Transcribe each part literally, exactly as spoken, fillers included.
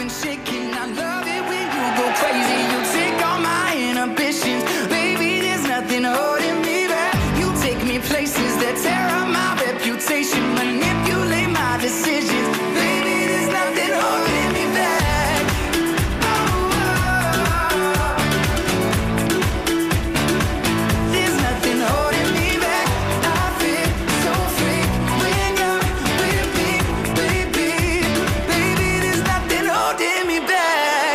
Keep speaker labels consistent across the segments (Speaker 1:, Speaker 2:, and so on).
Speaker 1: been shaking. I love it when you go crazy. You take all my inhibitions. Baby, there's nothing holding me back. You take me places that tear up my reputation. Manipulate my decisions. Baby, there's nothing holding me back. Oh, oh, oh. There's nothing holding me back. I feel so free when you're with me, baby. Baby, there's nothing holding me back.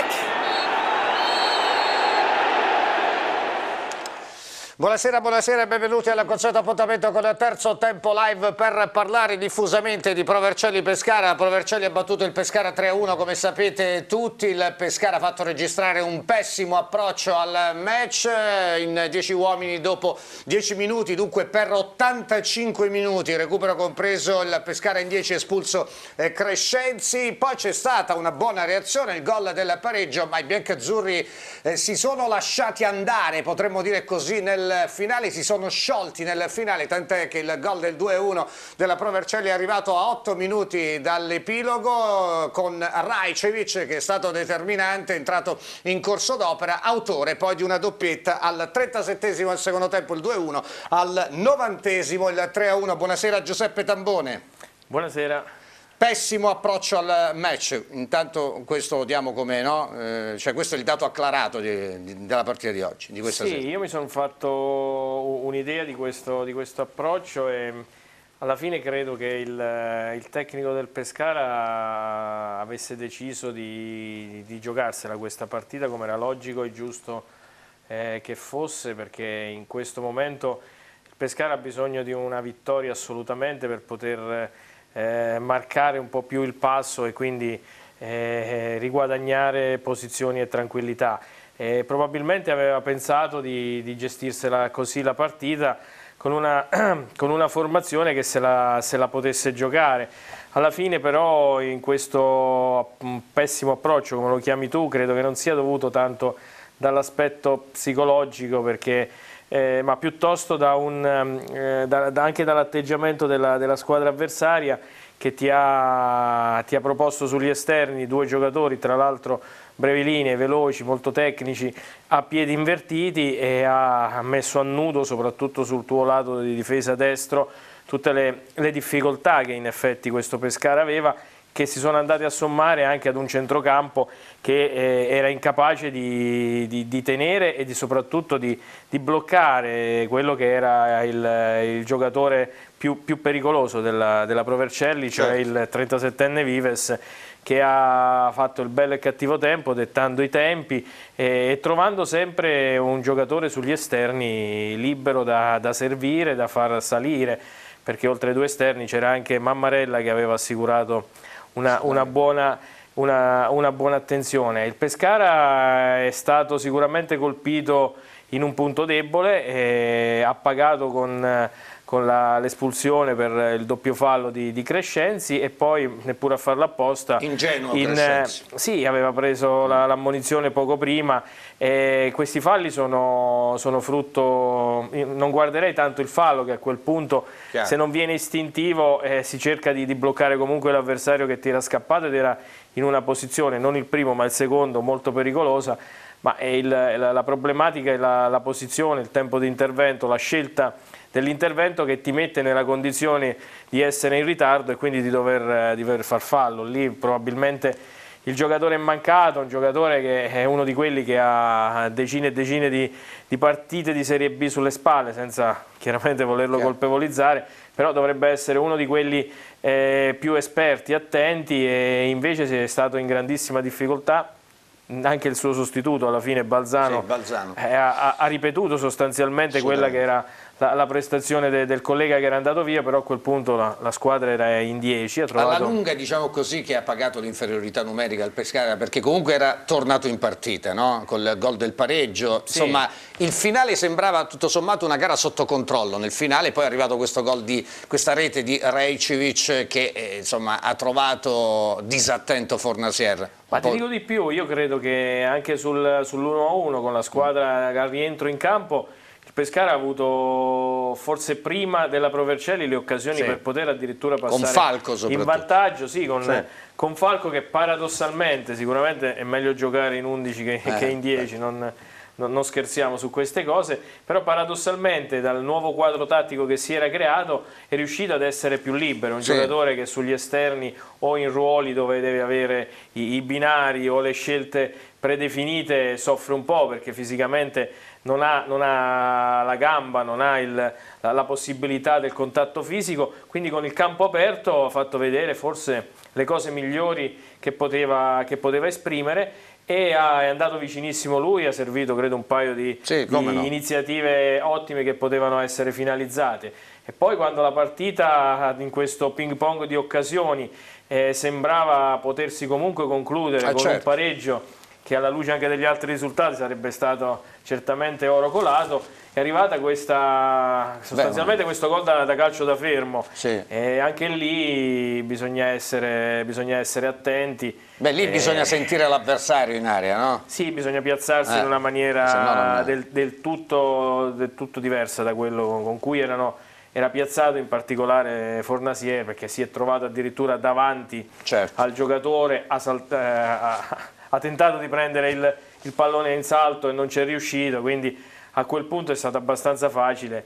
Speaker 2: Buonasera, buonasera e benvenuti al consueto appuntamento con il terzo tempo live per parlare diffusamente di Pro Vercelli Pescara. Pro Vercelli ha battuto il Pescara tre a uno, come sapete tutti. Il Pescara ha fatto registrare un pessimo approccio al match in dieci uomini dopo dieci minuti, dunque per ottantacinque minuti, recupero compreso, il Pescara in dieci espulso eh, Crescenzi. Poi c'è stata una buona reazione, il gol del pareggio, ma i biancazzurri eh, si sono lasciati andare, potremmo dire così, nel finale, si sono sciolti nel finale, tant'è che il gol del due a uno della Pro Vercelli è arrivato a otto minuti dall'epilogo con Rajcevic, che è stato determinante, è entrato in corso d'opera, autore poi di una doppietta al trentasettesimo al secondo tempo il due a uno, al novantesimo il tre a uno. Buonasera Giuseppe Tambone.
Speaker 3: Buonasera.
Speaker 2: Pessimo approccio al match, intanto questo lo diamo come, no? Eh, cioè questo è il dato acclarato di, di, della partita di oggi, di questa
Speaker 3: sì,
Speaker 2: sera.
Speaker 3: Io mi sono fatto un'idea di questo, di questo approccio e alla fine credo che il, il tecnico del Pescara avesse deciso di, di giocarsela questa partita come era logico e giusto eh, che fosse, perché in questo momento il Pescara ha bisogno di una vittoria assolutamente per poter Eh, marcare un po' più il passo e quindi eh, riguadagnare posizioni e tranquillità. Eh, probabilmente aveva pensato di, di gestirsela così la partita con una, con una formazione che se la, se la potesse giocare. Alla fine però in questo pessimo approccio, come lo chiami tu, credo che non sia dovuto tanto dall'aspetto psicologico, perché Eh, ma piuttosto da un, eh, da, da anche dall'atteggiamento della, della squadra avversaria, che ti ha, ti ha proposto sugli esterni due giocatori, tra l'altro brevi linee, veloci, molto tecnici, a piedi invertiti, e ha messo a nudo, soprattutto sul tuo lato di difesa destro, tutte le, le difficoltà che in effetti questo Pescara aveva, che si sono andati a sommare anche ad un centrocampo che eh, era incapace di, di, di tenere e di, soprattutto di, di bloccare quello che era il, il giocatore più, più pericoloso della, della Pro Vercelli, cioè certo. Il trentasettenne Vives, che ha fatto il bello e cattivo tempo, dettando i tempi e, e trovando sempre un giocatore sugli esterni libero da, da servire, da far salire, perché oltre ai due esterni c'era anche Mammarella che aveva assicurato Una, una, buona, una, una buona attenzione. Il Pescara è stato sicuramente colpito in un punto debole, e ha pagato con, con l'espulsione per il doppio fallo di, di Crescenzi, e poi neppure a farlo apposta.
Speaker 2: Ingenuo
Speaker 3: in,
Speaker 2: Crescenzi.
Speaker 3: Sì, aveva preso l'ammonizione poco prima. E questi falli sono, sono frutto, non guarderei tanto il fallo, che a quel punto Chiaro. Se non viene istintivo eh, si cerca di, di bloccare comunque l'avversario che ti era scappato ed era in una posizione, non il primo ma il secondo, molto pericolosa, ma è il, la, la problematica è la, la posizione, il tempo di intervento, la scelta dell'intervento che ti mette nella condizione di essere in ritardo e quindi di dover, di dover far fallo. Lì probabilmente il giocatore è mancato, un giocatore che è uno di quelli che ha decine e decine di, di partite di Serie B sulle spalle, senza chiaramente volerlo Chiaro. colpevolizzare, però dovrebbe essere uno di quelli eh, più esperti, attenti, e invece è stato in grandissima difficoltà. Anche il suo sostituto alla fine, Balzano,
Speaker 2: sì, Balzano.
Speaker 3: Eh, ha, ha ripetuto sostanzialmente quella che era la, la prestazione de, del collega che era andato via, però a quel punto la, la squadra era in dieci. Ha trovato...
Speaker 2: Alla lunga, diciamo così, che ha pagato l'inferiorità numerica al Pescara, perché comunque era tornato in partita, no? Col gol del pareggio, sì. Insomma il finale sembrava tutto sommato una gara sotto controllo. Nel finale poi è arrivato questo gol di questa rete di Rajcevic che eh, insomma ha trovato disattento Fornasier.
Speaker 3: Ma ti dico di più, io credo che anche sul, sull'uno a uno con la squadra al rientro in campo il Pescara ha avuto forse prima della Pro Vercelli le occasioni
Speaker 2: sì.
Speaker 3: per poter addirittura passare
Speaker 2: con Falco
Speaker 3: in vantaggio, sì, con,
Speaker 2: sì.
Speaker 3: con Falco che paradossalmente sicuramente è meglio giocare in undici che,
Speaker 2: eh,
Speaker 3: che in dieci, non, non, non scherziamo su queste cose, però paradossalmente dal nuovo quadro tattico che si era creato è riuscito ad essere più libero, un
Speaker 2: sì.
Speaker 3: giocatore che sugli esterni o in ruoli dove deve avere i, i binari o le scelte predefinite soffre un po' perché fisicamente non ha, non ha la gamba, non ha il, la, la possibilità del contatto fisico, quindi con il campo aperto ha fatto vedere forse le cose migliori che poteva, che poteva esprimere e ha, è andato vicinissimo lui, ha servito credo un paio di,
Speaker 2: sì,
Speaker 3: di
Speaker 2: no.
Speaker 3: iniziative ottime che potevano essere finalizzate. E poi quando la partita in questo ping pong di occasioni eh, sembrava potersi comunque concludere
Speaker 2: ah,
Speaker 3: con
Speaker 2: certo.
Speaker 3: un pareggio che alla luce anche degli altri risultati sarebbe stato certamente oro colato, è arrivata questa, sostanzialmente Beh, questo gol da, da calcio da fermo,
Speaker 2: sì.
Speaker 3: e anche lì bisogna essere, bisogna essere attenti.
Speaker 2: Beh, lì
Speaker 3: eh,
Speaker 2: bisogna sentire l'avversario in area, no?
Speaker 3: Sì, bisogna piazzarsi
Speaker 2: eh,
Speaker 3: in una maniera
Speaker 2: no
Speaker 3: del, del, tutto, del tutto diversa da quello con cui erano, era piazzato, in particolare Fornasier, perché si è trovato addirittura davanti
Speaker 2: certo.
Speaker 3: al giocatore, ha saltato... ha tentato di prendere il, il pallone in salto e non ci è riuscito, quindi a quel punto è stato abbastanza facile.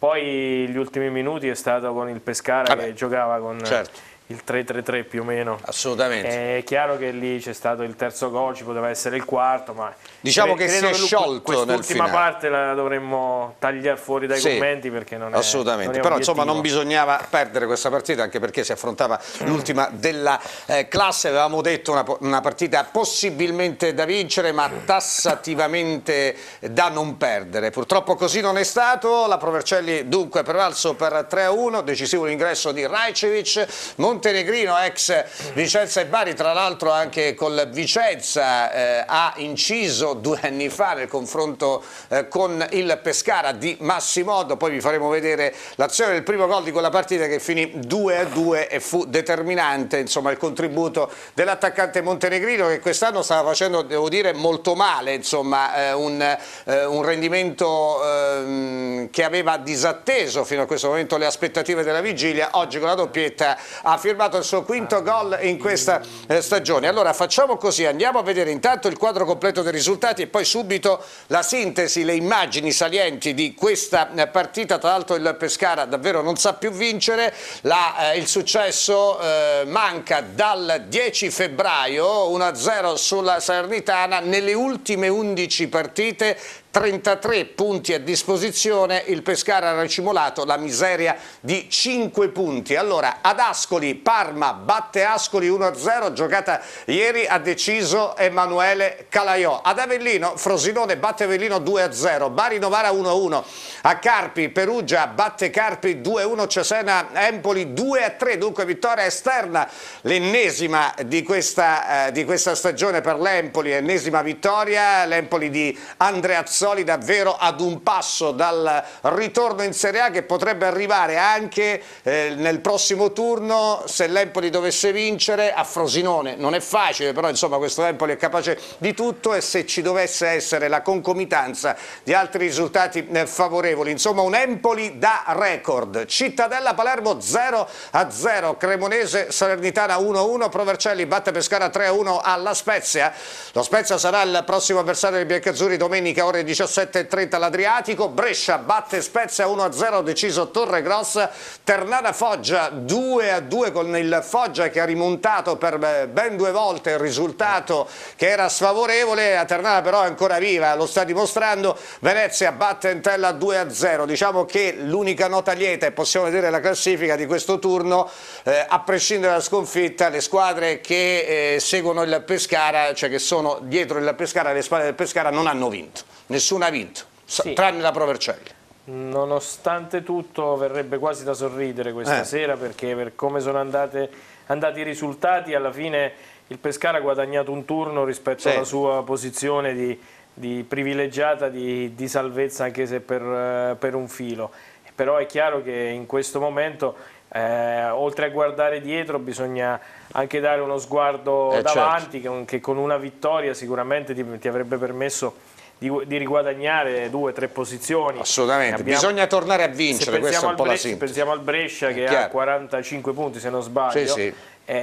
Speaker 3: Poi gli ultimi minuti è stato con il Pescara Vabbè, che giocava con
Speaker 2: certo.
Speaker 3: il tre tre tre più o meno.
Speaker 2: Assolutamente.
Speaker 3: È chiaro che lì c'è stato il terzo gol, ci poteva essere il quarto, ma
Speaker 2: diciamo
Speaker 3: cre
Speaker 2: che si è
Speaker 3: che
Speaker 2: sciolto
Speaker 3: quest'ultima
Speaker 2: nel
Speaker 3: parte la dovremmo tagliare fuori dai
Speaker 2: sì,
Speaker 3: commenti perché non è
Speaker 2: assolutamente,
Speaker 3: non è
Speaker 2: però
Speaker 3: obiettivo.
Speaker 2: insomma non bisognava perdere questa partita anche perché si affrontava l'ultima della eh, classe, avevamo detto una, una partita possibilmente da vincere ma tassativamente da non perdere, purtroppo così non è stato. La Pro Vercelli dunque prevalso per tre a uno, decisivo l'ingresso di Rajcevic. Montenegrino, ex Vicenza e Bari, tra l'altro anche col Vicenza eh, ha inciso due anni fa nel confronto eh, con il Pescara di Massimoddo. Poi vi faremo vedere l'azione del primo gol di quella partita che finì due a due e fu determinante, insomma, il contributo dell'attaccante montenegrino che quest'anno stava facendo, devo dire, molto male, insomma, eh, un, eh, un rendimento eh, che aveva disatteso fino a questo momento le aspettative della vigilia. Oggi con la doppietta ha firmato il suo quinto gol in questa eh, stagione. Allora facciamo così, andiamo a vedere intanto il quadro completo dei risultati e poi subito la sintesi, le immagini salienti di questa eh, partita. Tra l'altro il Pescara davvero non sa più vincere, la, eh, il successo eh, manca dal dieci febbraio, uno a zero sulla Salernitana, nelle ultime undici partite trentatré punti a disposizione, il Pescara ha racimolato la miseria di cinque punti. Allora, ad Ascoli, Parma batte Ascoli uno a zero, giocata ieri, ha deciso Emanuele Calaiò. Ad Avellino, Frosinone batte Avellino due a zero, Bari Novara uno a uno, a Carpi, Perugia batte Carpi due a uno, Cesena Empoli due a tre, dunque vittoria esterna, l'ennesima di questa, eh, di questa stagione per l'Empoli, ennesima vittoria, l'Empoli di Andreazzoli davvero ad un passo dal ritorno in Serie A che potrebbe arrivare anche eh, nel prossimo turno se l'Empoli dovesse vincere a Frosinone. Non è facile, però insomma questo Empoli è capace di tutto e se ci dovesse essere la concomitanza di altri risultati eh, favorevoli, insomma un Empoli da record. Cittadella Palermo zero a zero, Cremonese Salernitana uno a uno, Pro Vercelli batte Pescara tre a uno alla Spezia. Lo Spezia sarà il prossimo avversario dei biancazzurri domenica ore diciassette e trenta all'Adriatico. Brescia batte Spezia uno a zero, deciso Torregrossa. Ternana Foggia due a due con il Foggia che ha rimontato per ben due volte il risultato che era sfavorevole. A Ternana però è ancora viva, lo sta dimostrando. Venezia batte Entella due a zero. Diciamo che l'unica nota lieta, e possiamo vedere la classifica di questo turno, eh, a prescindere dalla sconfitta, le squadre che eh, seguono il Pescara, cioè che sono dietro il Pescara, le squadre del Pescara non hanno vinto. Nessuno ha vinto, sì, tranne la Pro Vercelli.
Speaker 3: Nonostante tutto verrebbe quasi da sorridere questa
Speaker 2: eh.
Speaker 3: sera perché per come sono andate, andati i risultati alla fine il Pescara ha guadagnato un turno rispetto sì. alla sua posizione di, di privilegiata di, di salvezza anche se per, per un filo. Però è chiaro che in questo momento eh, oltre a guardare dietro bisogna anche dare uno sguardo eh, davanti certo. che, che con una vittoria sicuramente ti, ti avrebbe permesso di, di riguadagnare due o tre posizioni.
Speaker 2: Assolutamente,
Speaker 3: abbiamo,
Speaker 2: bisogna tornare a vincere, questa è un po' la sintesi.
Speaker 3: Pensiamo al Brescia che ha quarantacinque punti se non sbaglio,
Speaker 2: sì, sì.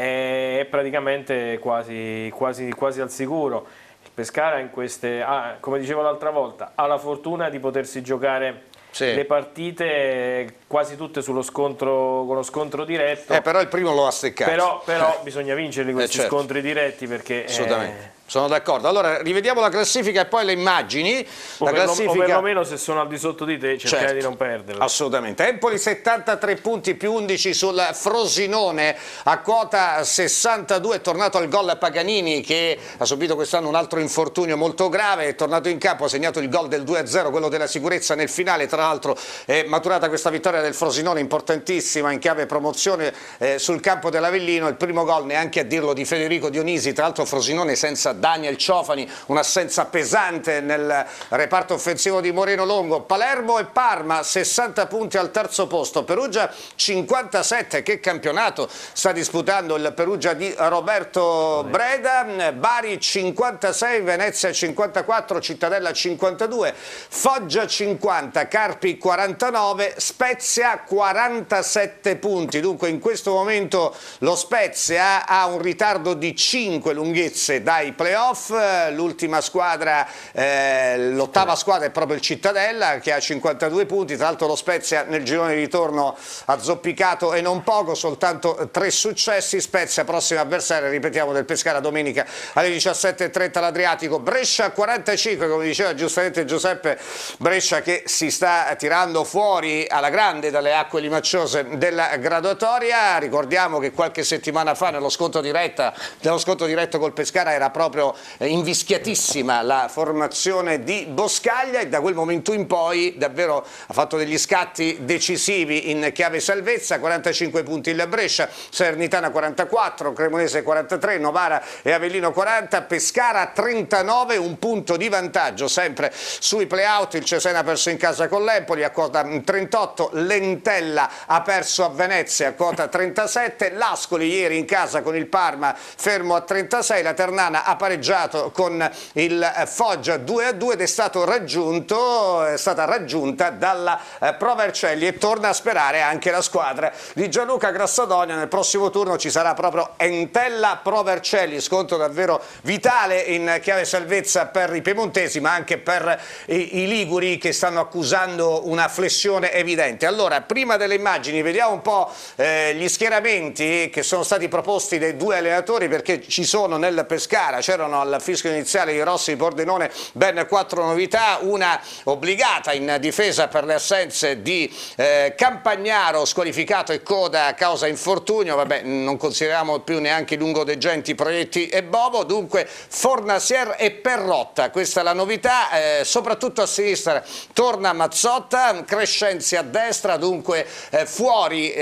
Speaker 3: è praticamente quasi, quasi, quasi al sicuro. Il Pescara in queste, ah, come dicevo l'altra volta, ha la fortuna di potersi giocare sì. le partite quasi tutte sullo scontro, con lo scontro diretto.
Speaker 2: Eh, però il primo lo ha steccato.
Speaker 3: Però, però
Speaker 2: eh.
Speaker 3: bisogna vincerli questi eh, certo. scontri diretti perché...
Speaker 2: Assolutamente. Eh, Sono d'accordo. Allora, rivediamo la classifica e poi le immagini.
Speaker 3: O,
Speaker 2: la
Speaker 3: per
Speaker 2: classifica...
Speaker 3: o perlomeno se sono al di sotto di te cercare
Speaker 2: certo.
Speaker 3: di non perderla.
Speaker 2: Assolutamente. Empoli settantatré punti più undici sul Frosinone, a quota sessantadue, è tornato al gol Paganini che ha subito quest'anno un altro infortunio molto grave, è tornato in campo, ha segnato il gol del due a zero, quello della sicurezza nel finale. Tra l'altro è maturata questa vittoria del Frosinone importantissima in chiave promozione eh, sul campo dell'Avellino. Il primo gol, neanche a dirlo, di Federico Dionisi, tra l'altro Frosinone senza Daniel Ciofani, un'assenza pesante nel reparto offensivo di Moreno Longo. Palermo e Parma sessanta punti al terzo posto, Perugia cinquantasette, che campionato sta disputando il Perugia di Roberto Breda, Bari cinquantasei, Venezia cinquantaquattro, Cittadella cinquantadue, Foggia cinquanta, Carpi quarantanove, Spezia quarantasette punti. Dunque in questo momento lo Spezia ha un ritardo di cinque lunghezze dai playoff. L'ultima squadra, eh, l'ottava squadra è proprio il Cittadella che ha cinquantadue punti, tra l'altro lo Spezia nel girone di ritorno ha zoppicato e non poco, soltanto tre successi. Spezia prossima avversaria, ripetiamo, del Pescara domenica alle diciassette e trenta all'Adriatico. Brescia quarantacinque, come diceva giustamente Giuseppe, Brescia che si sta tirando fuori alla grande dalle acque limacciose della graduatoria. Ricordiamo che qualche settimana fa nello scontro diretta, nello scontro diretto col Pescara era proprio invischiatissima la formazione di Boscaglia e da quel momento in poi davvero ha fatto degli scatti decisivi in chiave salvezza. Quarantacinque punti il Brescia, Salernitana quarantaquattro, Cremonese quarantatré, Novara e Avellino quaranta, Pescara trentanove, un punto di vantaggio sempre sui play-out. Il Cesena ha perso in casa con l'Empoli a quota trentotto, Lentella ha perso a Venezia a quota trentasette, l'Ascoli ieri in casa con il Parma fermo a trentasei, la Ternana ha pareggiato con il Foggia due a due ed è stato raggiunto, è stata raggiunta dalla Pro Vercelli e torna a sperare anche la squadra di Gianluca Grassadonia. Nel prossimo turno ci sarà proprio Entella Pro Vercelli, scontro davvero vitale in chiave salvezza per i piemontesi ma anche per i, i liguri che stanno accusando una flessione evidente. Allora, prima delle immagini vediamo un po' eh, gli schieramenti che sono stati proposti dai due allenatori, perché ci sono nel Pescara, c'erano al fischio iniziale di Rossi Pordenone ben quattro novità, una obbligata in difesa per le assenze di eh, Campagnaro squalificato e Coda a causa infortunio, vabbè non consideriamo più neanche Lungo De Genti, Proietti e Bovo, dunque Fornasier e Perrotta, questa è la novità, eh, soprattutto a sinistra torna Mazzotta, Crescenzi a destra, dunque eh, fuori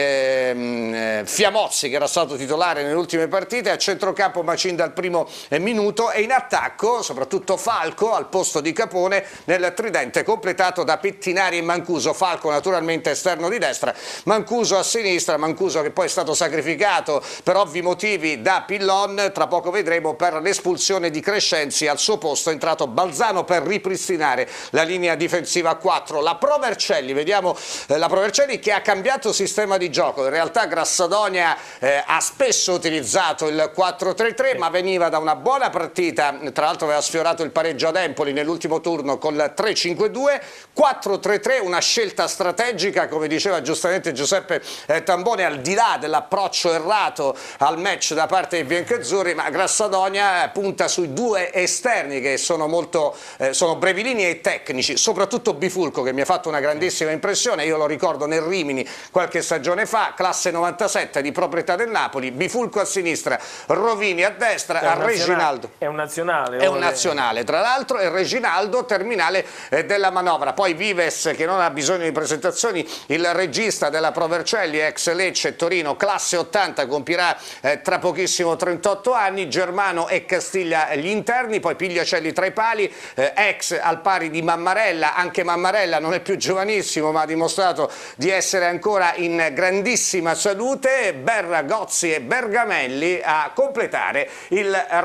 Speaker 2: eh, Fiamozzi che era stato titolare nelle ultime partite, a centrocampo Macinda al primo minuto e in attacco soprattutto Falco al posto di Capone nel tridente completato da Pettinari e Mancuso. Falco naturalmente esterno di destra, Mancuso a sinistra, Mancuso che poi è stato sacrificato per ovvi motivi da Pillon, tra poco vedremo, per l'espulsione di Crescenzi. Al suo posto è entrato Balzano per ripristinare la linea difensiva a quattro. La Pro Vercelli, vediamo eh, la Pro Vercelli che ha cambiato sistema di gioco, in realtà Grassadonia eh, ha spesso utilizzato il quattro tre tre ma veniva da una buona partita, tra l'altro aveva sfiorato il pareggio ad Empoli nell'ultimo turno con il tre cinque due, quattro tre tre, una scelta strategica come diceva giustamente Giuseppe eh, Tambone, al di là dell'approccio errato al match da parte dei biancazzurri, ma Grassadonia punta sui due esterni che sono molto eh, sono brevilini e tecnici, soprattutto Bifulco che mi ha fatto una grandissima impressione, io lo ricordo nel Rimini qualche stagione fa, classe novantasette di proprietà del Napoli, Bifulco a sinistra, Rovini a destra, a Reginaldo.
Speaker 3: È un nazionale.
Speaker 2: È un nazionale, tra l'altro, e Reginaldo terminale eh, della manovra. Poi Vives, che non ha bisogno di presentazioni, il regista della Pro Vercelli, ex Lecce Torino, classe ottanta, compirà eh, tra pochissimo trentotto anni, Germano e Castiglia gli interni, poi Pigliacelli tra i pali, eh, ex al pari di Mammarella, anche Mammarella non è più giovanissimo ma ha dimostrato di essere ancora in grandissima salute, Berra, Gozzi e Bergamelli a completare il reparto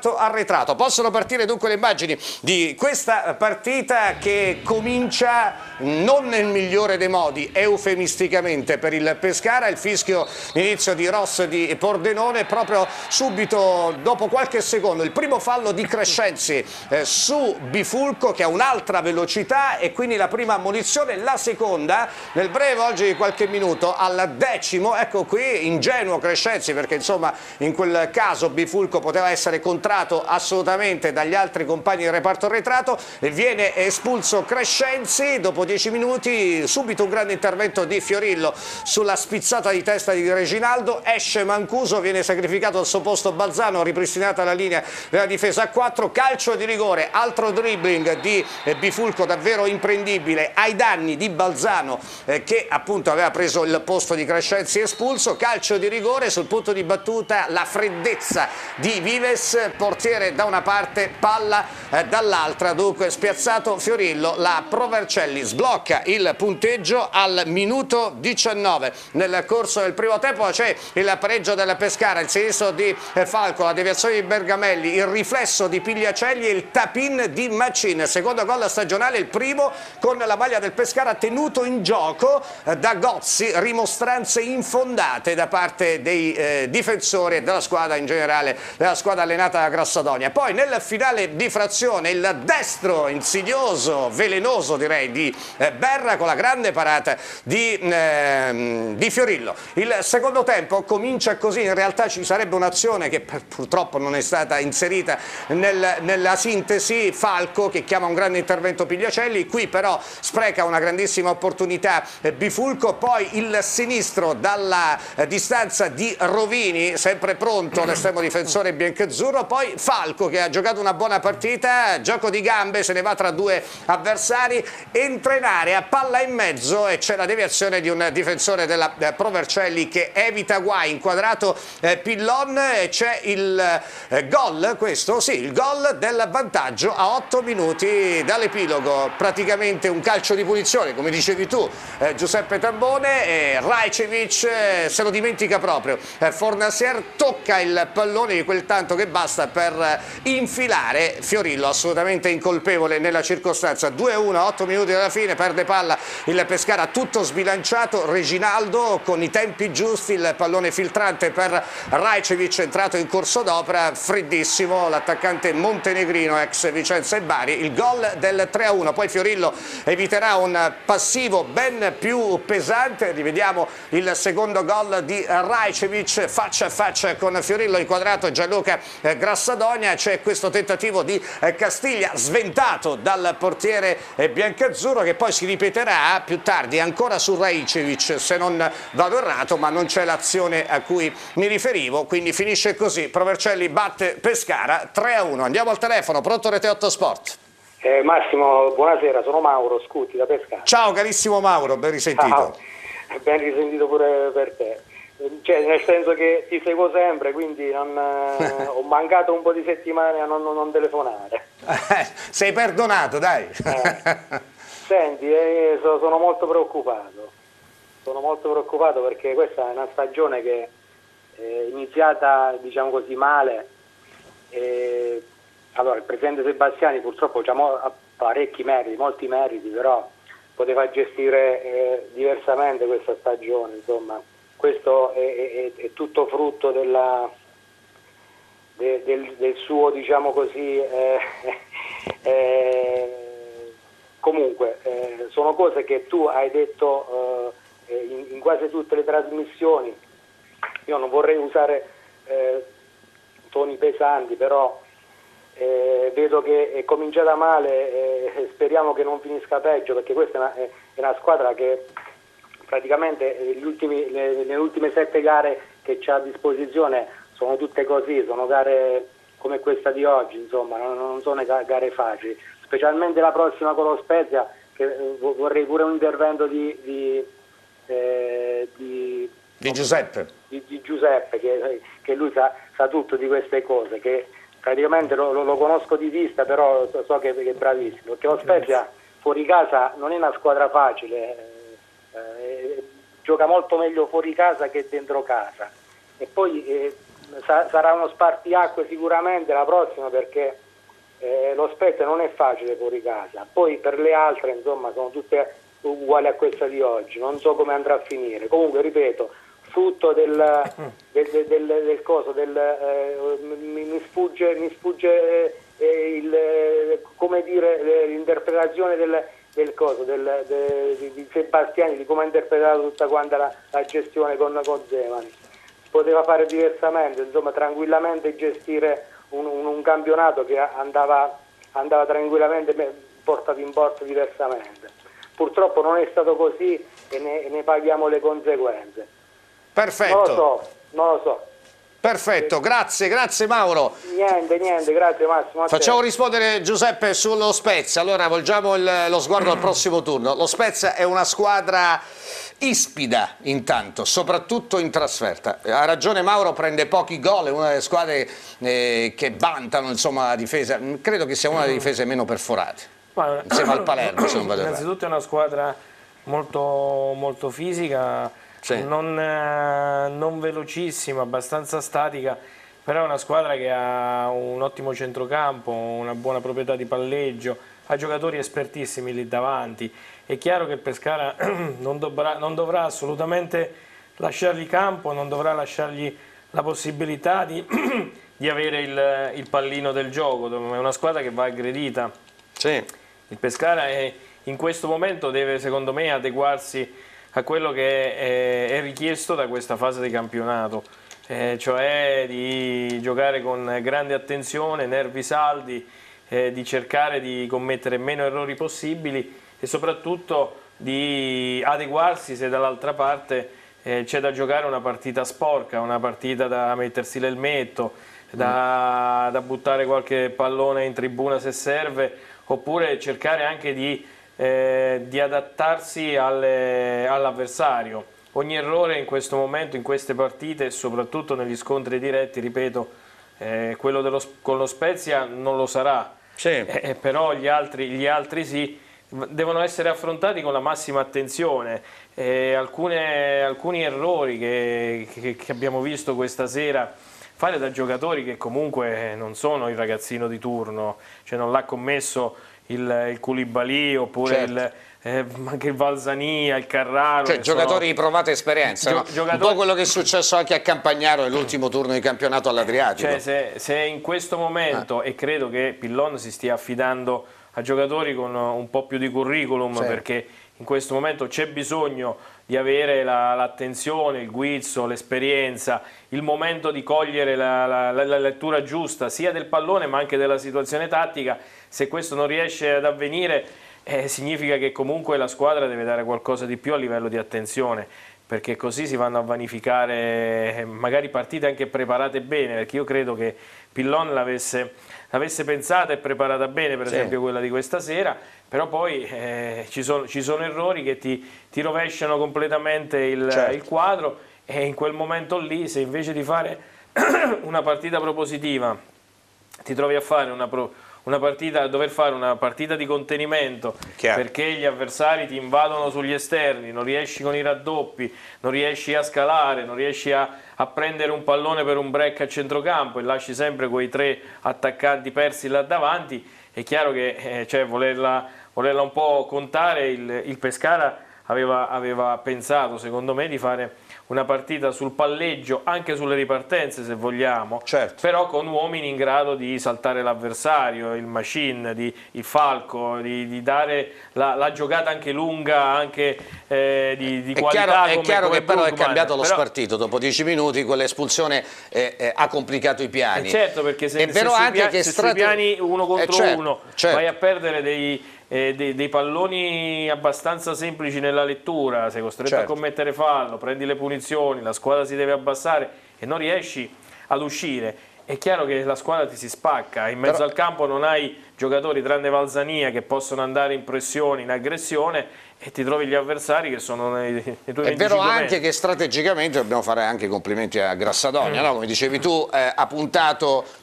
Speaker 2: reparto arretrato. Possono partire dunque le immagini di questa partita che comincia non nel migliore dei modi, eufemisticamente per il Pescara. Il fischio inizio di Ross di Pordenone, proprio subito dopo qualche secondo il primo fallo di Crescenzi eh, su Bifulco, che ha un'altra velocità, e quindi la prima ammonizione. La seconda nel breve oggi di qualche minuto, al decimo. Ecco qui ingenuo Crescenzi, perché insomma in quel caso Bifulco poteva essere contrato assolutamente dagli altri compagni del reparto arretrato, e viene espulso Crescenzi. Dopo dieci minuti subito un grande intervento di Fiorillo sulla spizzata di testa di Reginaldo, esce Mancuso, viene sacrificato al suo posto Balzano, ripristinata la linea della difesa a quattro, calcio di rigore, altro dribbling di Bifulco davvero imprendibile ai danni di Balzano eh, che appunto aveva preso il posto di Crescenzi espulso. Calcio di rigore, sul punto di battuta la freddezza di Vives, portiere da una parte, palla eh, dall'altra, dunque spiazzato Fiorillo, la Provercelli sblocca il punteggio al minuto diciannove. Nel corso del primo tempo c'è il pareggio del Pescara, il sinistro di Falco, la deviazione di Bergamelli, il riflesso di Pigliacelli e il tap-in di Macin. Secondo gol stagionale, il primo con la maglia del Pescara, tenuto in gioco da Gozzi, rimostranze infondate da parte dei eh, difensori e della squadra in generale, della squadra allenata da Grassadonia. Poi nel finale di frazione il destro insidioso, velenoso direi, di eh, Berra, con la grande parata di, eh, di Fiorillo. Il secondo tempo comincia così, in realtà ci sarebbe un'azione che purtroppo non è stata inserita nel, nella sintesi. Falco che chiama un grande intervento Pigliacelli, qui però spreca una grandissima opportunità eh, Bifulco, poi il sinistro dalla eh, distanza di Rovini, sempre pronto l'estremo difensore biancazzurro, poi Falco che ha giocato una buona partita, gioco di gambe, se ne va tra due avversari, entra in area, palla in mezzo e c'è la deviazione di un difensore della eh, Provercelli che evita guai, inquadrato eh, Pillon, e c'è il eh, gol, questo sì, il gol del vantaggio a otto minuti dall'epilogo, praticamente un calcio di punizione, come dicevi tu eh, Giuseppe Tambone, e Rajcevic eh, se lo dimentica proprio, eh, Fornasier tocca il pallone di quel tanto che basta per eh, infilare Fiorillo, assolutamente incolpevole nella circostanza. Due a uno a otto minuti dalla fine, perde palla il Pescara tutto sbilanciato, Reginaldo con i tempi giusti, il pallone filtrante per Rajcevic entrato in corso d'opera, freddissimo l'attaccante montenegrino ex Vicenza e Bari, il gol del tre a uno. Poi Fiorillo eviterà un passivo ben più pesante, rivediamo il secondo gol di Rajcevic faccia a faccia con Fiorillo, inquadrato Gianluca Grassadonia, c'è questo tentativo di Castiglia sventato dal portiere biancazzurro, che poi si ripeterà più tardi ancora su Rajcevic se non vado errato, ma non c'è l'azione a cui mi riferivo, quindi finisce così, Provercelli batte Pescara tre a uno. Andiamo al telefono, pronto Rete otto Sport.
Speaker 4: Eh, Massimo, buonasera, sono Mauro Scutti da Pescara.
Speaker 2: Ciao carissimo Mauro, ben risentito.
Speaker 4: Ciao. Ben risentito pure per te, cioè, nel senso che ti seguo sempre, quindi non, eh, ho mancato un po' di settimane a non, non telefonare.
Speaker 2: Eh, sei perdonato, dai.
Speaker 4: Eh. Senti, eh, so, sono molto preoccupato, sono molto preoccupato perché questa è una stagione che è iniziata, diciamo così, male. E, allora, il presidente Sebastiani purtroppo ha parecchi meriti, molti meriti, però poteva gestire eh, diversamente questa stagione, insomma. Questo è, è, è tutto frutto della, de, del, del suo, diciamo così, eh, eh, comunque eh, sono cose che tu hai detto eh, in, in quasi tutte le trasmissioni. Io non vorrei usare eh, toni pesanti, però eh, vedo che è cominciata male e speriamo che non finisca peggio, perché questa è una, è una squadra che praticamente gli ultimi, le, le ultime sette gare che c'ha a disposizione sono tutte così, sono gare come questa di oggi, insomma, non, non sono gare facili, specialmente la prossima con lo Spezia, che eh, vorrei pure un intervento di, di, eh, di,
Speaker 2: di Giuseppe,
Speaker 4: di, di Giuseppe che, che lui sa, sa tutto di queste cose, che praticamente lo, lo, lo conosco di vista, però so, so che, che è bravissimo, perché lo Spezia fuori casa non è una squadra facile, eh, gioca molto meglio fuori casa che dentro casa, e poi eh, sa, sarà uno spartiacque sicuramente la prossima, perché eh, lo Spezia non è facile fuori casa, poi per le altre insomma sono tutte uguali a questa di oggi, non so come andrà a finire. Comunque ripeto, frutto del, del, del, del, del coso del, eh, mi, mi sfugge, mi sfugge eh, il, come dire, l'interpretazione del, del coso del, de, di, di Sebastiani, di come ha interpretato tutta quanta la, la gestione con, con Zeman. Poteva fare diversamente, insomma tranquillamente gestire un, un, un campionato che andava, andava tranquillamente portato in porto diversamente. Purtroppo non è stato così e ne, ne paghiamo le conseguenze.
Speaker 2: Perfetto.
Speaker 4: Non lo so, non lo so.
Speaker 2: Perfetto, grazie, grazie Mauro.
Speaker 4: Niente, niente, grazie Massimo.
Speaker 2: Facciamo rispondere Giuseppe sullo Spezia, allora volgiamo il, lo sguardo al prossimo turno. Lo Spezia è una squadra ispida intanto, soprattutto in trasferta. Ha ragione Mauro, prende pochi gol, è una delle squadre eh, che vantano insomma, la difesa, credo che sia una delle difese meno perforate. Ma, insieme al Palermo, se non vado errato.
Speaker 3: Innanzitutto è una squadra molto, molto fisica, sì. non, eh, non velocissima, abbastanza statica, però è una squadra che ha un ottimo centrocampo, una buona proprietà di palleggio, ha giocatori espertissimi lì davanti. È chiaro che il Pescara non dovrà, non dovrà assolutamente lasciargli campo, non dovrà lasciargli la possibilità di, di avere il, il pallino del gioco, è una squadra che va aggredita.
Speaker 2: Sì.
Speaker 3: Il Pescara è, in questo momento deve secondo me adeguarsi a quello che è, è richiesto da questa fase di campionato, eh, cioè di giocare con grande attenzione, nervi saldi, eh, di cercare di commettere meno errori possibili e soprattutto di adeguarsi se dall'altra parte eh, c'è da giocare una partita sporca, una partita da mettersi l'elmetto, da, da buttare qualche pallone in tribuna se serve, oppure cercare anche di, eh, di adattarsi all'avversario. Ogni errore in questo momento, in queste partite, soprattutto negli scontri diretti, ripeto, eh, quello dello, con lo Spezia non lo sarà, sì. eh, però gli altri, gli altri sì, devono essere affrontati con la massima attenzione. Eh, alcune, alcuni errori che, che, che abbiamo visto questa sera fare da giocatori che comunque non sono il ragazzino di turno, cioè non l'ha commesso il, il Koulibaly oppure certo. il, eh, anche il Valsania, il Carraro.
Speaker 2: Cioè giocatori sono... di provata esperienza, Gio no?
Speaker 3: giocatori...
Speaker 2: un po' quello che è successo anche a Campagnaro nell'ultimo turno di campionato all'Adriatico.
Speaker 3: Cioè se, se in questo momento, ah. e credo che Pillon si stia affidando a giocatori con un po' più di curriculum, sì. perché in questo momento c'è bisogno di avere l'attenzione, la, il guizzo, l'esperienza, il momento di cogliere la, la, la lettura giusta sia del pallone ma anche della situazione tattica. Se questo non riesce ad avvenire eh, significa che comunque la squadra deve dare qualcosa di più a livello di attenzione, perché così si vanno a vanificare eh, magari partite anche preparate bene, perché io credo che Pillon l'avesse l'avesse pensata e preparata bene, per sì. esempio quella di questa sera, però poi eh, ci, sono, ci sono errori che ti, ti rovesciano completamente il, certo. il quadro, e in quel momento lì, se invece di fare una partita propositiva ti trovi a fare una, pro, una partita, a dover fare una partita di contenimento, Chiaro. perché gli avversari ti invadono sugli esterni, non riesci con i raddoppi, non riesci a scalare, non riesci a, a prendere un pallone per un break a centrocampo e lasci sempre quei tre attaccanti persi là davanti, è chiaro che eh, cioè, volerla, volerla un po' contare, il, il Pescara aveva, aveva pensato secondo me di fare una partita sul palleggio, anche sulle ripartenze se vogliamo, certo. però con uomini in grado di saltare l'avversario, il Machine, di, il Falco, di, di dare la, la giocata anche lunga, anche eh, di, di
Speaker 2: è
Speaker 3: qualità.
Speaker 2: Chiaro,
Speaker 3: come,
Speaker 2: è chiaro
Speaker 3: come
Speaker 2: che però
Speaker 3: Brugman.
Speaker 2: è cambiato lo
Speaker 3: però,
Speaker 2: spartito, dopo dieci minuti quell'espulsione eh, eh, ha complicato i piani.
Speaker 3: Eh certo, perché se,
Speaker 2: è
Speaker 3: se,
Speaker 2: vero
Speaker 3: se,
Speaker 2: anche
Speaker 3: sui,
Speaker 2: che
Speaker 3: se
Speaker 2: strate...
Speaker 3: sui piani uno contro
Speaker 2: eh, certo,
Speaker 3: uno
Speaker 2: certo.
Speaker 3: vai a perdere dei... Eh, dei, dei palloni abbastanza semplici nella lettura, sei costretto certo. a commettere fallo, prendi le punizioni, la squadra si deve abbassare e non riesci ad uscire, è chiaro che la squadra ti si spacca, in mezzo Però... al campo non hai giocatori tranne Valsania che possono andare in pressione, in aggressione, e ti trovi gli avversari che sono nei, nei tuoi
Speaker 2: È vero anche
Speaker 3: metri.
Speaker 2: che strategicamente dobbiamo fare anche complimenti a Grassadonia, mm. no? Come dicevi tu, eh, ha puntato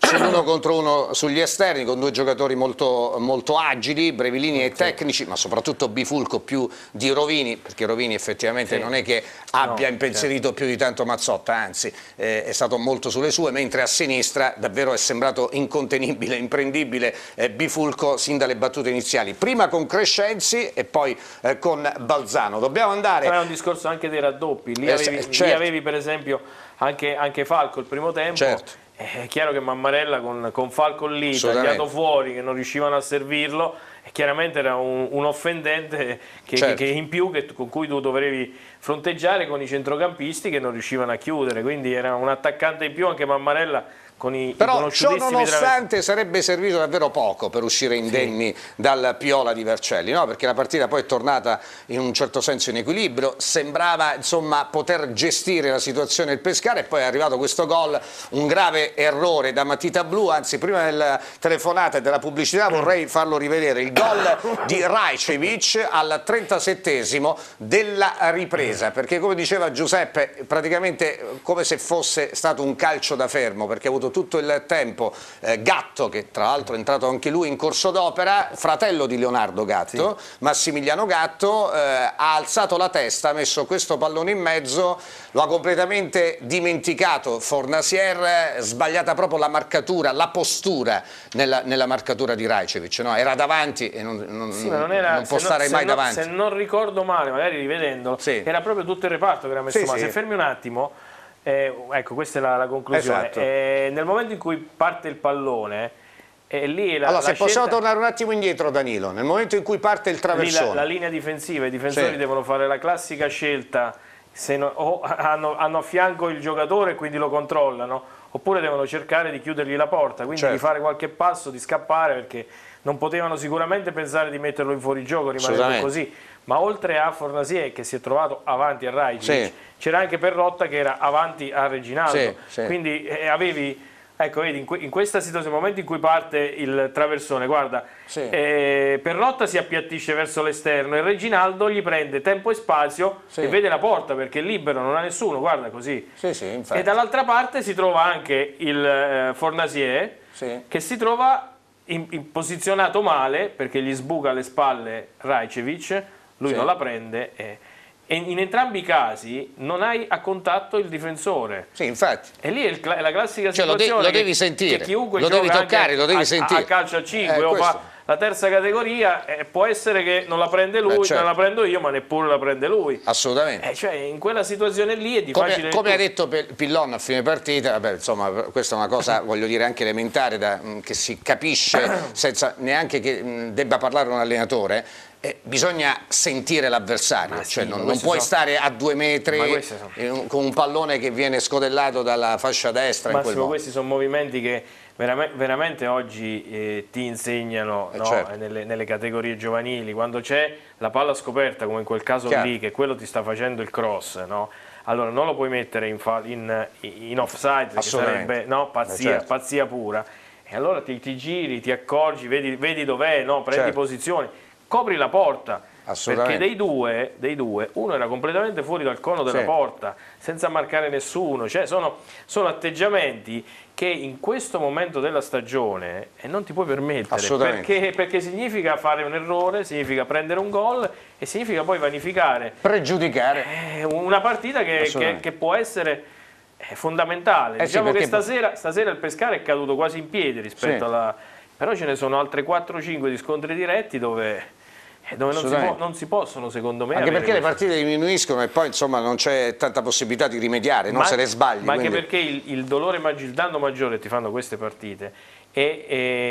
Speaker 2: sull'uno contro uno sugli esterni, con due giocatori molto, molto agili, brevilini e tecnici, ma soprattutto Bifulco più di Rovini, perché Rovini effettivamente sì. non è che abbia no, impensierito certo. più di tanto Mazzotta, anzi eh, è stato molto sulle sue, mentre a sinistra davvero è sembrato incontenibile, imprendibile eh, Bifulco sin dalle battute iniziali, prima con Crescenzi e poi eh, con Balzano. Dobbiamo andare...
Speaker 3: Ma è un discorso anche dei raddoppi, lì, eh, avevi, certo. lì avevi per esempio anche, anche Falco il primo tempo, certo. è chiaro che Mammarella con, con Falco lì tagliato fuori, che non riuscivano a servirlo, e chiaramente era un, un offendente che, certo. che, che in più che, con cui tu dovevi fronteggiare con i centrocampisti che non riuscivano a chiudere, quindi era un attaccante in più anche Mammarella. Con i,
Speaker 2: Però i ciò nonostante sarebbe servito davvero poco per uscire indenni sì. dal Piola di Vercelli, no? Perché la partita poi è tornata in un certo senso in equilibrio, sembrava insomma poter gestire la situazione del Pescara, e poi è arrivato questo gol, un grave errore da Matita Blu. Anzi, prima della telefonata e della pubblicità vorrei farlo rivedere, il gol di Rajcevic al trentasettesimo della ripresa, perché come diceva Giuseppe praticamente come se fosse stato un calcio da fermo, perché ha avuto tutto il tempo eh, Gatto, che tra l'altro è entrato anche lui in corso d'opera, fratello di Leonardo Gatto, sì. Massimiliano Gatto, eh, ha alzato la testa, ha messo questo pallone in mezzo, lo ha completamente dimenticato Fornasier, sbagliata proprio la marcatura, la postura nella, nella marcatura di Rajcevic, no? Era davanti e non, non, sì, non, era, non può stare no, mai
Speaker 3: no,
Speaker 2: davanti.
Speaker 3: Se non ricordo male, magari rivedendolo, sì. era proprio tutto il reparto che era messo sì, male. Sì. Se fermi un attimo... Eh, ecco, questa è la, la conclusione. Esatto. Eh, nel momento in cui parte il pallone, eh, lì la,
Speaker 2: allora,
Speaker 3: la
Speaker 2: se
Speaker 3: scelta...
Speaker 2: possiamo tornare un attimo indietro, Danilo, nel momento in cui parte il traversone,
Speaker 3: la, la linea difensiva, i difensori sì. devono fare la classica scelta, se no, o hanno, hanno a fianco il giocatore e quindi lo controllano, oppure devono cercare di chiudergli la porta, quindi certo. di fare qualche passo, di scappare, perché non potevano sicuramente pensare di metterlo in fuorigioco, rimanendo così. Ma oltre a Fornasier, che si è trovato avanti a Rajcevic, sì. c'era anche Perrotta che era avanti a Reginaldo, sì, sì. quindi eh, avevi, ecco vedi, in, que in questa situazione, nel momento in cui parte il traversone, guarda, sì. eh, Perrotta si appiattisce verso l'esterno e Reginaldo gli prende tempo e spazio sì. e vede la porta perché è libero, non ha nessuno, guarda così.
Speaker 2: Sì, sì,
Speaker 3: e dall'altra parte si trova anche il eh, Fornasier sì. che si trova in, in posizionato male perché gli sbuca alle spalle Rajcevic, lui sì. non la prende e, e in entrambi i casi non hai a contatto il difensore.
Speaker 2: Sì, infatti.
Speaker 3: E lì è, il, è la classica
Speaker 2: cioè,
Speaker 3: situazione
Speaker 2: lo, de lo devi
Speaker 3: che,
Speaker 2: sentire,
Speaker 3: che chiunque
Speaker 2: lo devi toccare, lo devi
Speaker 3: a,
Speaker 2: sentire.
Speaker 3: A calcio a cinque
Speaker 2: eh,
Speaker 3: o fa la terza categoria, eh, può essere che non la prende lui, eh, certo. non la prendo io, ma neppure la prende lui.
Speaker 2: Assolutamente.
Speaker 3: Eh, cioè, in quella situazione lì è di
Speaker 2: come,
Speaker 3: facile...
Speaker 2: Come ha detto Pillon a fine partita, vabbè, insomma, questa è una cosa, voglio dire, anche elementare, da, che si capisce senza neanche che mh, debba parlare un allenatore. Eh, bisogna sentire l'avversario, sì, cioè non, non puoi sono... stare a due metri sono... eh, con un pallone che viene scodellato dalla fascia destra.
Speaker 3: Massimo,
Speaker 2: in quel
Speaker 3: questi sono movimenti che veramente, veramente oggi eh, ti insegnano eh, no? certo. nelle, nelle categorie giovanili, quando c'è la palla scoperta come in quel caso Chiaro. lì, che quello ti sta facendo il cross, no? Allora non lo puoi mettere in, in, in offside, che sarebbe no? pazzia, certo. pazzia pura, e allora ti, ti giri, ti accorgi, vedi, vedi dov'è, no? prendi certo. posizioni, copri la porta, perché dei due, dei due uno era completamente fuori dal cono della sì. porta, senza marcare nessuno, cioè sono, sono atteggiamenti che in questo momento della stagione eh, non ti puoi permettere, perché, perché significa fare un errore, significa prendere un gol e significa poi vanificare,
Speaker 2: pregiudicare
Speaker 3: eh, una partita che, che, che può essere eh, fondamentale. Eh diciamo sì, che stasera, stasera il Pescara è caduto quasi in piedi rispetto sì. alla... però ce ne sono altre quattro cinque di scontri diretti dove... dove non si, può, non si possono, secondo me,
Speaker 2: anche perché le partite diminuiscono e poi insomma non c'è tanta possibilità di rimediare, non
Speaker 3: ma,
Speaker 2: se le sbagli.
Speaker 3: Ma
Speaker 2: quindi...
Speaker 3: anche perché il, il dolore maggiore, il danno maggiore ti fanno queste partite e,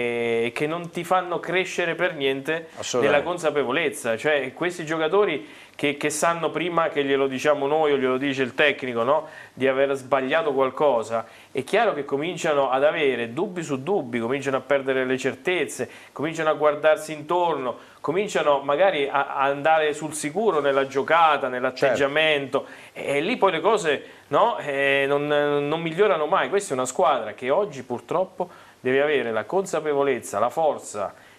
Speaker 3: e che non ti fanno crescere per niente nella consapevolezza, cioè questi giocatori che, che sanno prima che glielo diciamo noi o glielo dice il tecnico, no? di aver sbagliato qualcosa, è chiaro che cominciano ad avere dubbi su dubbi, cominciano a perdere le certezze, cominciano a guardarsi intorno, cominciano magari a, a andare sul sicuro nella giocata, nell'atteggiamento, certo. e lì poi le cose no? eh, non, non migliorano mai. Questa è una squadra che oggi purtroppo deve avere la consapevolezza, la forza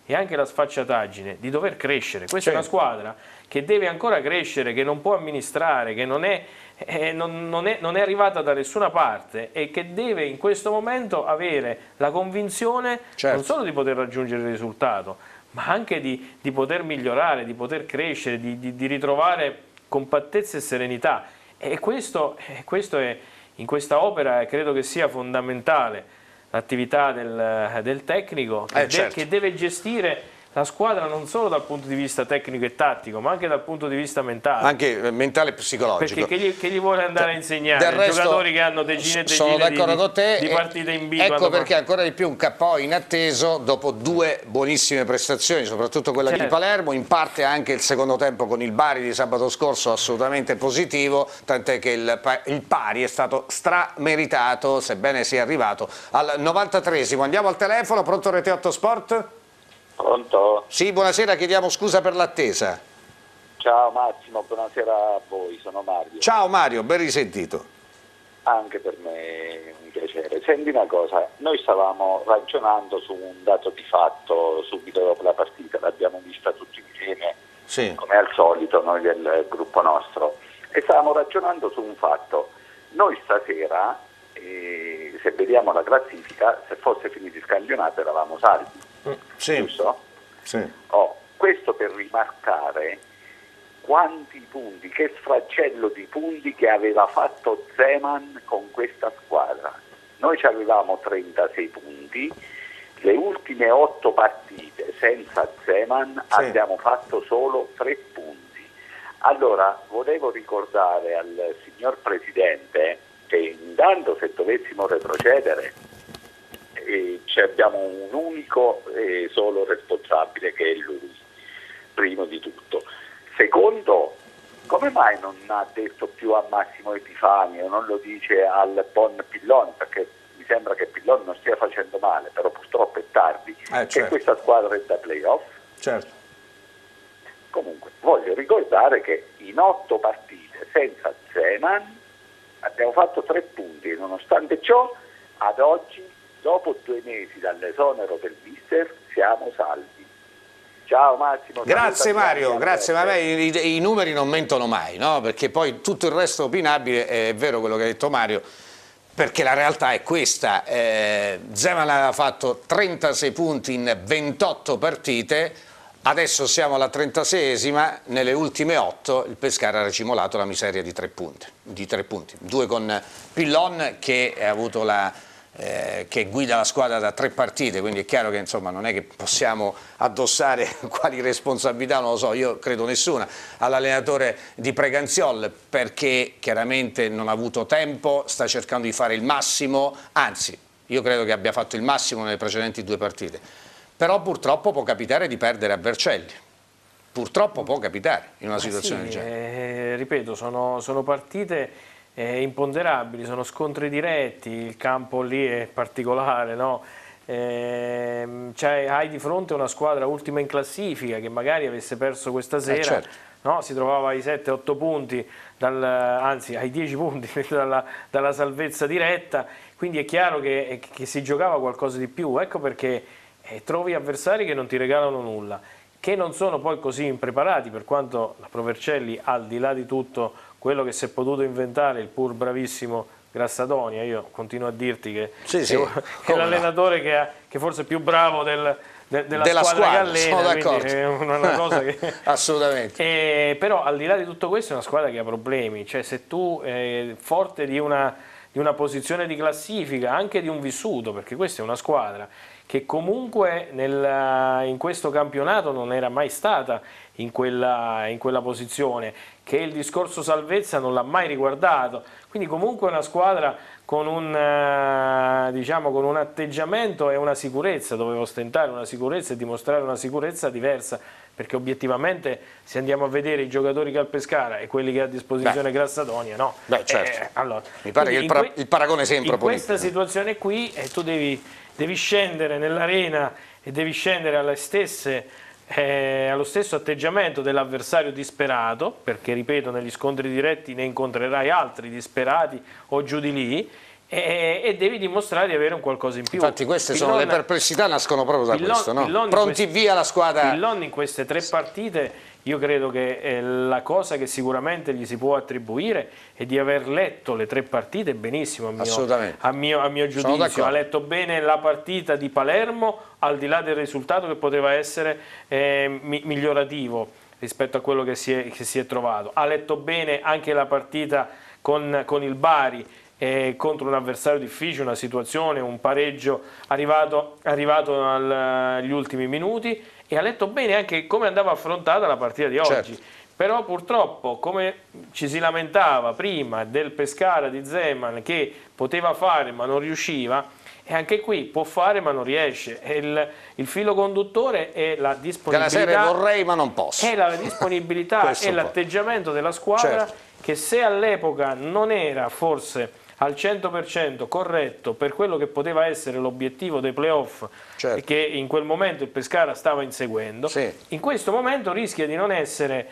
Speaker 3: e anche la sfacciataggine di dover crescere. Questa
Speaker 2: Sì.
Speaker 3: è una squadra che deve ancora crescere, che non può amministrare, che non è, eh, non, non è, non è arrivata da nessuna parte e che deve in questo momento avere la convinzione
Speaker 2: Certo.
Speaker 3: non solo di poter raggiungere il risultato, ma anche di, di poter migliorare, di poter crescere, di, di, di ritrovare compattezza e serenità. E questo, questo è, in questa opera credo che sia fondamentale l'attività del, del tecnico che,
Speaker 2: Eh, certo.
Speaker 3: de, che deve gestire la squadra non solo dal punto di vista tecnico e tattico, ma anche dal punto di vista mentale.
Speaker 2: Anche eh, mentale e psicologico.
Speaker 3: Perché che gli, che gli vuole andare a insegnare?
Speaker 2: Del resto,
Speaker 3: Giocatori che hanno decine e
Speaker 2: sono
Speaker 3: decine
Speaker 2: d'accordo
Speaker 3: di,
Speaker 2: con te,
Speaker 3: di
Speaker 2: e
Speaker 3: partite in B.
Speaker 2: ecco
Speaker 3: quando
Speaker 2: perché
Speaker 3: fa-
Speaker 2: ancora di più un K O inatteso dopo due buonissime prestazioni, soprattutto quella
Speaker 3: Certo.
Speaker 2: di Palermo, in parte anche il secondo tempo con il Bari di sabato scorso assolutamente positivo, tant'è che il, pa- il pari è stato strameritato, sebbene sia arrivato al novantatreesimo. Andiamo al telefono, pronto Rete otto Sport?
Speaker 5: Pronto?
Speaker 2: Sì, buonasera, chiediamo scusa per l'attesa.
Speaker 5: Ciao Massimo, buonasera a voi, sono Mario.
Speaker 2: Ciao Mario, ben risentito.
Speaker 5: Anche per me è un piacere. Senti una cosa, noi stavamo ragionando su un dato di fatto subito dopo la partita, l'abbiamo vista tutti insieme,
Speaker 2: Sì.
Speaker 5: come al solito, noi del gruppo nostro, e stavamo ragionando su un fatto. Noi stasera, eh, se vediamo la classifica, se fosse finito il campionato eravamo salvi.
Speaker 2: Sì.
Speaker 5: Giusto?
Speaker 2: Sì.
Speaker 5: Oh, questo per rimarcare quanti punti, che sfracello di punti che aveva fatto Zeman con questa squadra. Noi ci avevamo trentasei punti, le ultime otto partite senza Zeman
Speaker 2: Sì.
Speaker 5: abbiamo fatto solo tre punti. Allora volevo ricordare al signor Presidente che intanto se dovessimo retrocedere e ci abbiamo un unico e solo responsabile che è lui, primo di tutto. Secondo, come mai non ha detto più a Massimo Epifani o non lo dice al buon Pillon, perché mi sembra che Pillon non stia facendo male, però purtroppo è tardi,
Speaker 2: Eh,
Speaker 5: che
Speaker 2: certo.
Speaker 5: questa squadra è da playoff.
Speaker 2: Certo.
Speaker 5: Comunque voglio ricordare che in otto partite senza Zeman abbiamo fatto tre punti e nonostante ciò ad oggi, dopo due mesi dall'esonero del mister, siamo salvi. Ciao Massimo.
Speaker 2: Grazie
Speaker 5: saluta
Speaker 2: Mario,
Speaker 5: tutti,
Speaker 2: grazie, ma a me
Speaker 5: Alberto.
Speaker 2: i, i numeri non mentono mai, no? Perché poi tutto il resto opinabile, è vero quello che ha detto Mario, perché la realtà è questa, eh, Zeman aveva fatto trentasei punti in ventotto partite, adesso siamo alla trentaseiesima, nelle ultime otto il Pescara ha racimolato la miseria di tre punti, di tre punti. Due con Pillon che ha avuto la... Eh, che guida la squadra da tre partite, quindi è chiaro che insomma non è che possiamo addossare quali responsabilità, non lo so, io credo nessuna, all'allenatore di Preganziol, perché chiaramente non ha avuto tempo, sta cercando di fare il massimo, anzi io credo che abbia fatto il massimo nelle precedenti due partite, però purtroppo può capitare di perdere a Vercelli, purtroppo può capitare in una
Speaker 3: Eh
Speaker 2: situazione
Speaker 3: sì,
Speaker 2: del genere.
Speaker 3: eh, ripeto, sono, sono partite eh, imponderabili, sono scontri diretti, il campo lì è particolare, no? Eh, cioè, hai di fronte una squadra ultima in classifica che magari avesse perso questa sera,
Speaker 2: Eh, certo.
Speaker 3: no? Si trovava ai sette otto punti, dal, anzi ai dieci punti dalla, dalla salvezza diretta, quindi è chiaro che, che si giocava qualcosa di più, ecco perché eh, trovi avversari che non ti regalano nulla, che non sono poi così impreparati, per quanto la Provercelli, al di là di tutto quello che si è potuto inventare, il pur bravissimo Grassadonia, io continuo a dirti che,
Speaker 2: Sì, sì,
Speaker 3: che è l'allenatore no. che, ha, che forse è più bravo del, de, della,
Speaker 2: della
Speaker 3: squadra,
Speaker 2: squadra,
Speaker 3: che
Speaker 2: sono
Speaker 3: allena,
Speaker 2: d'accordo.
Speaker 3: è una, una cosa che...
Speaker 2: Assolutamente.
Speaker 3: E, però al di là di tutto questo è una squadra che ha problemi, cioè se tu eh, forte di una, di una posizione di classifica, anche di un vissuto, perché questa è una squadra che comunque nel, in questo campionato non era mai stata in quella, in quella posizione, che il discorso salvezza non l'ha mai riguardato, quindi comunque è una squadra con un, diciamo, con un atteggiamento e una sicurezza, doveva ostentare una sicurezza e dimostrare una sicurezza diversa, perché obiettivamente se andiamo a vedere i giocatori che ha il Pescara e quelli che ha a disposizione
Speaker 2: Beh.
Speaker 3: Grassadonia, no?
Speaker 2: Beh, certo.
Speaker 3: Eh, allora,
Speaker 2: mi pare che il,
Speaker 3: in
Speaker 2: para
Speaker 3: que-
Speaker 2: il paragone sia
Speaker 3: in
Speaker 2: improponibile.
Speaker 3: questa situazione qui eh, tu devi, devi scendere nell'arena e devi scendere alle stesse, eh, allo stesso atteggiamento dell'avversario disperato, perché ripeto negli scontri diretti ne incontrerai altri disperati o giù di lì, e, e devi dimostrare di avere un qualcosa in più.
Speaker 2: Infatti queste
Speaker 3: Pillon,
Speaker 2: sono le perplessità, nascono proprio da
Speaker 3: Pillon,
Speaker 2: questo, no?
Speaker 3: Pillon
Speaker 2: Pronti
Speaker 3: queste,
Speaker 2: via la squadra.
Speaker 3: Pillon in queste tre partite, io credo che eh, la cosa che sicuramente gli si può attribuire è di aver letto le tre partite benissimo, a mio, a mio, a mio giudizio. Ha letto bene la partita di Palermo, al di là del risultato che poteva essere eh, mi, migliorativo rispetto a quello che si, è, che si è trovato. Ha letto bene anche la partita con, con il Bari, eh, contro un avversario difficile, una situazione, un pareggio arrivato, arrivato al, agli ultimi minuti, e ha letto bene anche come andava affrontata la partita di oggi. Certo. Però purtroppo, come ci si lamentava prima del Pescara di Zeman, che poteva fare ma non riusciva, e anche qui può fare ma non riesce. Il, il filo conduttore è la disponibilità,
Speaker 2: della serie vorrei ma non posso,
Speaker 3: è la disponibilità e l'atteggiamento della squadra, certo, che se all'epoca non era forse al cento per cento corretto per quello che poteva essere l'obiettivo dei playoff, certo, che in quel momento il Pescara stava inseguendo, sì, in questo momento rischia di non essere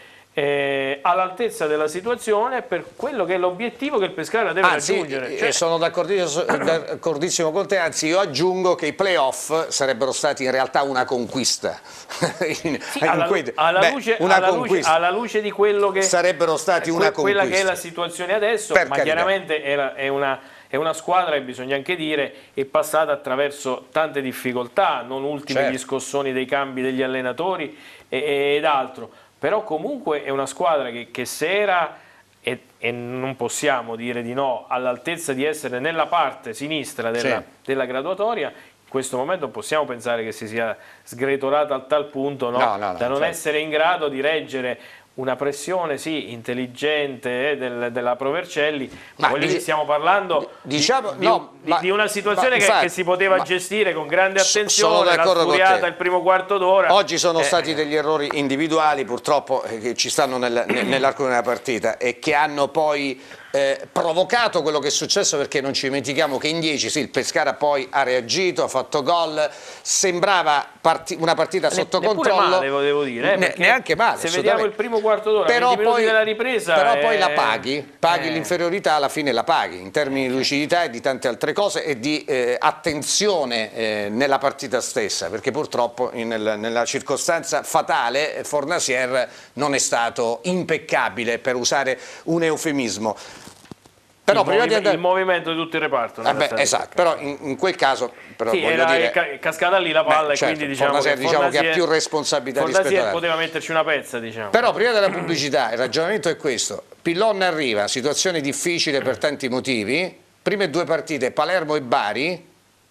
Speaker 3: Eh, all'altezza della situazione per quello che è l'obiettivo che il Pescara deve anzi, raggiungere.
Speaker 2: Cioè... Sono d'accordissimo con te, anzi io aggiungo che i playoff sarebbero stati in realtà una conquista. in,
Speaker 3: sì, alla,
Speaker 2: in
Speaker 3: alla,
Speaker 2: beh,
Speaker 3: luce,
Speaker 2: una
Speaker 3: alla,
Speaker 2: conquista.
Speaker 3: luce, alla luce di quello che
Speaker 2: sarebbero stati una
Speaker 3: que, quella
Speaker 2: conquista.
Speaker 3: che è la situazione adesso,
Speaker 2: per
Speaker 3: ma
Speaker 2: carità,
Speaker 3: chiaramente è, la, è, una, è una squadra che bisogna anche dire è passata attraverso tante difficoltà, non ultimi, certo, gli scossoni dei cambi degli allenatori e, ed altro. Però comunque è una squadra che, che se era, e, e non possiamo dire di no, all'altezza di essere nella parte sinistra della, sì, della graduatoria, in questo momento possiamo pensare che si sia sgretolata a tal punto, no? No, no, no, da non, certo, essere in grado di reggere una pressione, sì, intelligente eh, del, della Provercelli, ma voglio dire, stiamo parlando diciamo, di, no, di, ma, di una situazione ma, che, infatti, che si poteva gestire con grande attenzione, la sfuriata il primo quarto d'ora.
Speaker 2: Oggi sono
Speaker 3: eh,
Speaker 2: stati degli errori individuali purtroppo eh, che ci stanno nel, nell'arco di una partita e che hanno poi eh, provocato quello che è successo, perché non ci dimentichiamo che in dieci sì, il Pescara poi ha reagito, ha fatto gol, sembrava parti una partita sotto
Speaker 3: ne,
Speaker 2: controllo,
Speaker 3: male, devo dire, eh,
Speaker 2: ne, neanche male,
Speaker 3: se vediamo il primo quarto d'ora,
Speaker 2: però poi
Speaker 3: della ripresa,
Speaker 2: però
Speaker 3: è...
Speaker 2: poi la paghi, paghi eh. l'inferiorità, alla fine la paghi in termini di lucidità e di tante altre cose e di eh, attenzione eh, nella partita stessa, perché purtroppo in, nel, nella circostanza fatale Fornasier non è stato impeccabile, per usare un eufemismo. Però
Speaker 3: il,
Speaker 2: prima
Speaker 3: movi
Speaker 2: di andare...
Speaker 3: il movimento di tutto il reparto.
Speaker 2: Eh beh, esatto, però in, in quel caso però
Speaker 3: sì,
Speaker 2: voglio
Speaker 3: era
Speaker 2: dire,
Speaker 3: ca cascata lì la palla, beh, certo, e quindi diciamo
Speaker 2: Fornasier,
Speaker 3: che,
Speaker 2: diciamo
Speaker 3: Fornasier,
Speaker 2: che ha più responsabilità
Speaker 3: Fornasier
Speaker 2: rispetto a
Speaker 3: poteva metterci una pezza, diciamo.
Speaker 2: Però prima della pubblicità il ragionamento è questo: Pillon arriva, situazione difficile per tanti motivi, prime due partite Palermo e Bari,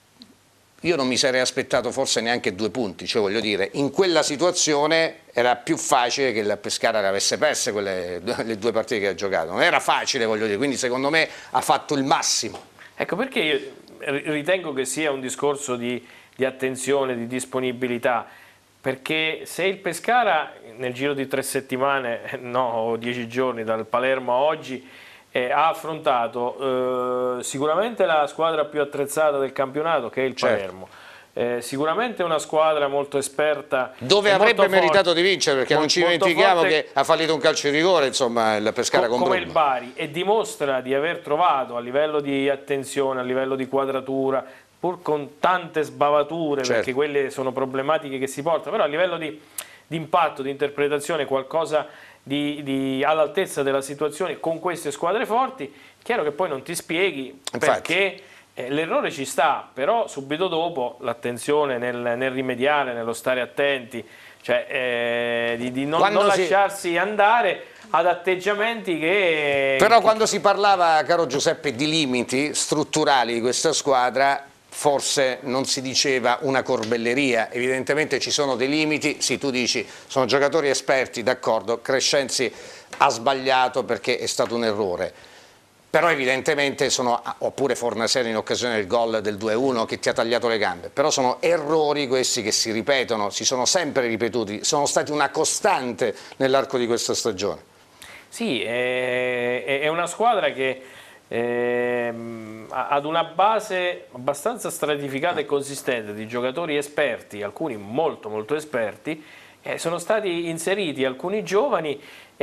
Speaker 2: io non mi sarei aspettato forse neanche due punti, cioè voglio dire, in quella situazione era più facile che il Pescara le avesse perse quelle le due partite che ha giocato, non era facile, voglio dire, quindi secondo me ha fatto il massimo.
Speaker 3: Ecco perché io ritengo che sia un discorso di, di attenzione, di disponibilità, perché se il Pescara nel giro di tre settimane, no, o dieci giorni dal Palermo a oggi, Eh, ha affrontato eh, sicuramente la squadra più attrezzata del campionato, che è il Palermo, certo, eh, sicuramente una squadra molto esperta,
Speaker 2: dove avrebbe
Speaker 3: molto
Speaker 2: meritato
Speaker 3: forte,
Speaker 2: di vincere, perché
Speaker 3: molto,
Speaker 2: non ci dimentichiamo
Speaker 3: forte,
Speaker 2: che ha fallito un calcio di rigore, insomma, il Pescara
Speaker 3: co
Speaker 2: con
Speaker 3: come
Speaker 2: Brugno,
Speaker 3: il Bari, e dimostra di aver trovato a livello di attenzione, a livello di quadratura, pur con tante sbavature, certo, perché quelle sono problematiche che si portano, però a livello di, di impatto, di interpretazione, qualcosa Di, di, all'altezza della situazione con queste squadre forti. Chiaro che poi non ti spieghi, infatti, perché eh, l'errore ci sta, però subito dopo l'attenzione nel, nel rimediare, nello stare attenti, cioè eh, di, di non, non si... lasciarsi andare ad atteggiamenti che...
Speaker 2: Però
Speaker 3: che...
Speaker 2: quando si parlava, caro Giuseppe, di limiti strutturali di questa squadra, forse non si diceva una corbelleria, evidentemente ci sono dei limiti, sì, tu dici sono giocatori esperti, d'accordo, Crescenzi ha sbagliato perché è stato un errore, però evidentemente sono, oppure Fornasier in occasione del gol del due a uno che ti ha tagliato le gambe, però sono errori questi che si ripetono, si sono sempre ripetuti, sono stati una costante nell'arco di questa stagione.
Speaker 3: Sì, è, è una squadra che Eh, ad una base abbastanza stratificata e consistente di giocatori esperti, alcuni molto molto esperti, eh, sono stati inseriti alcuni giovani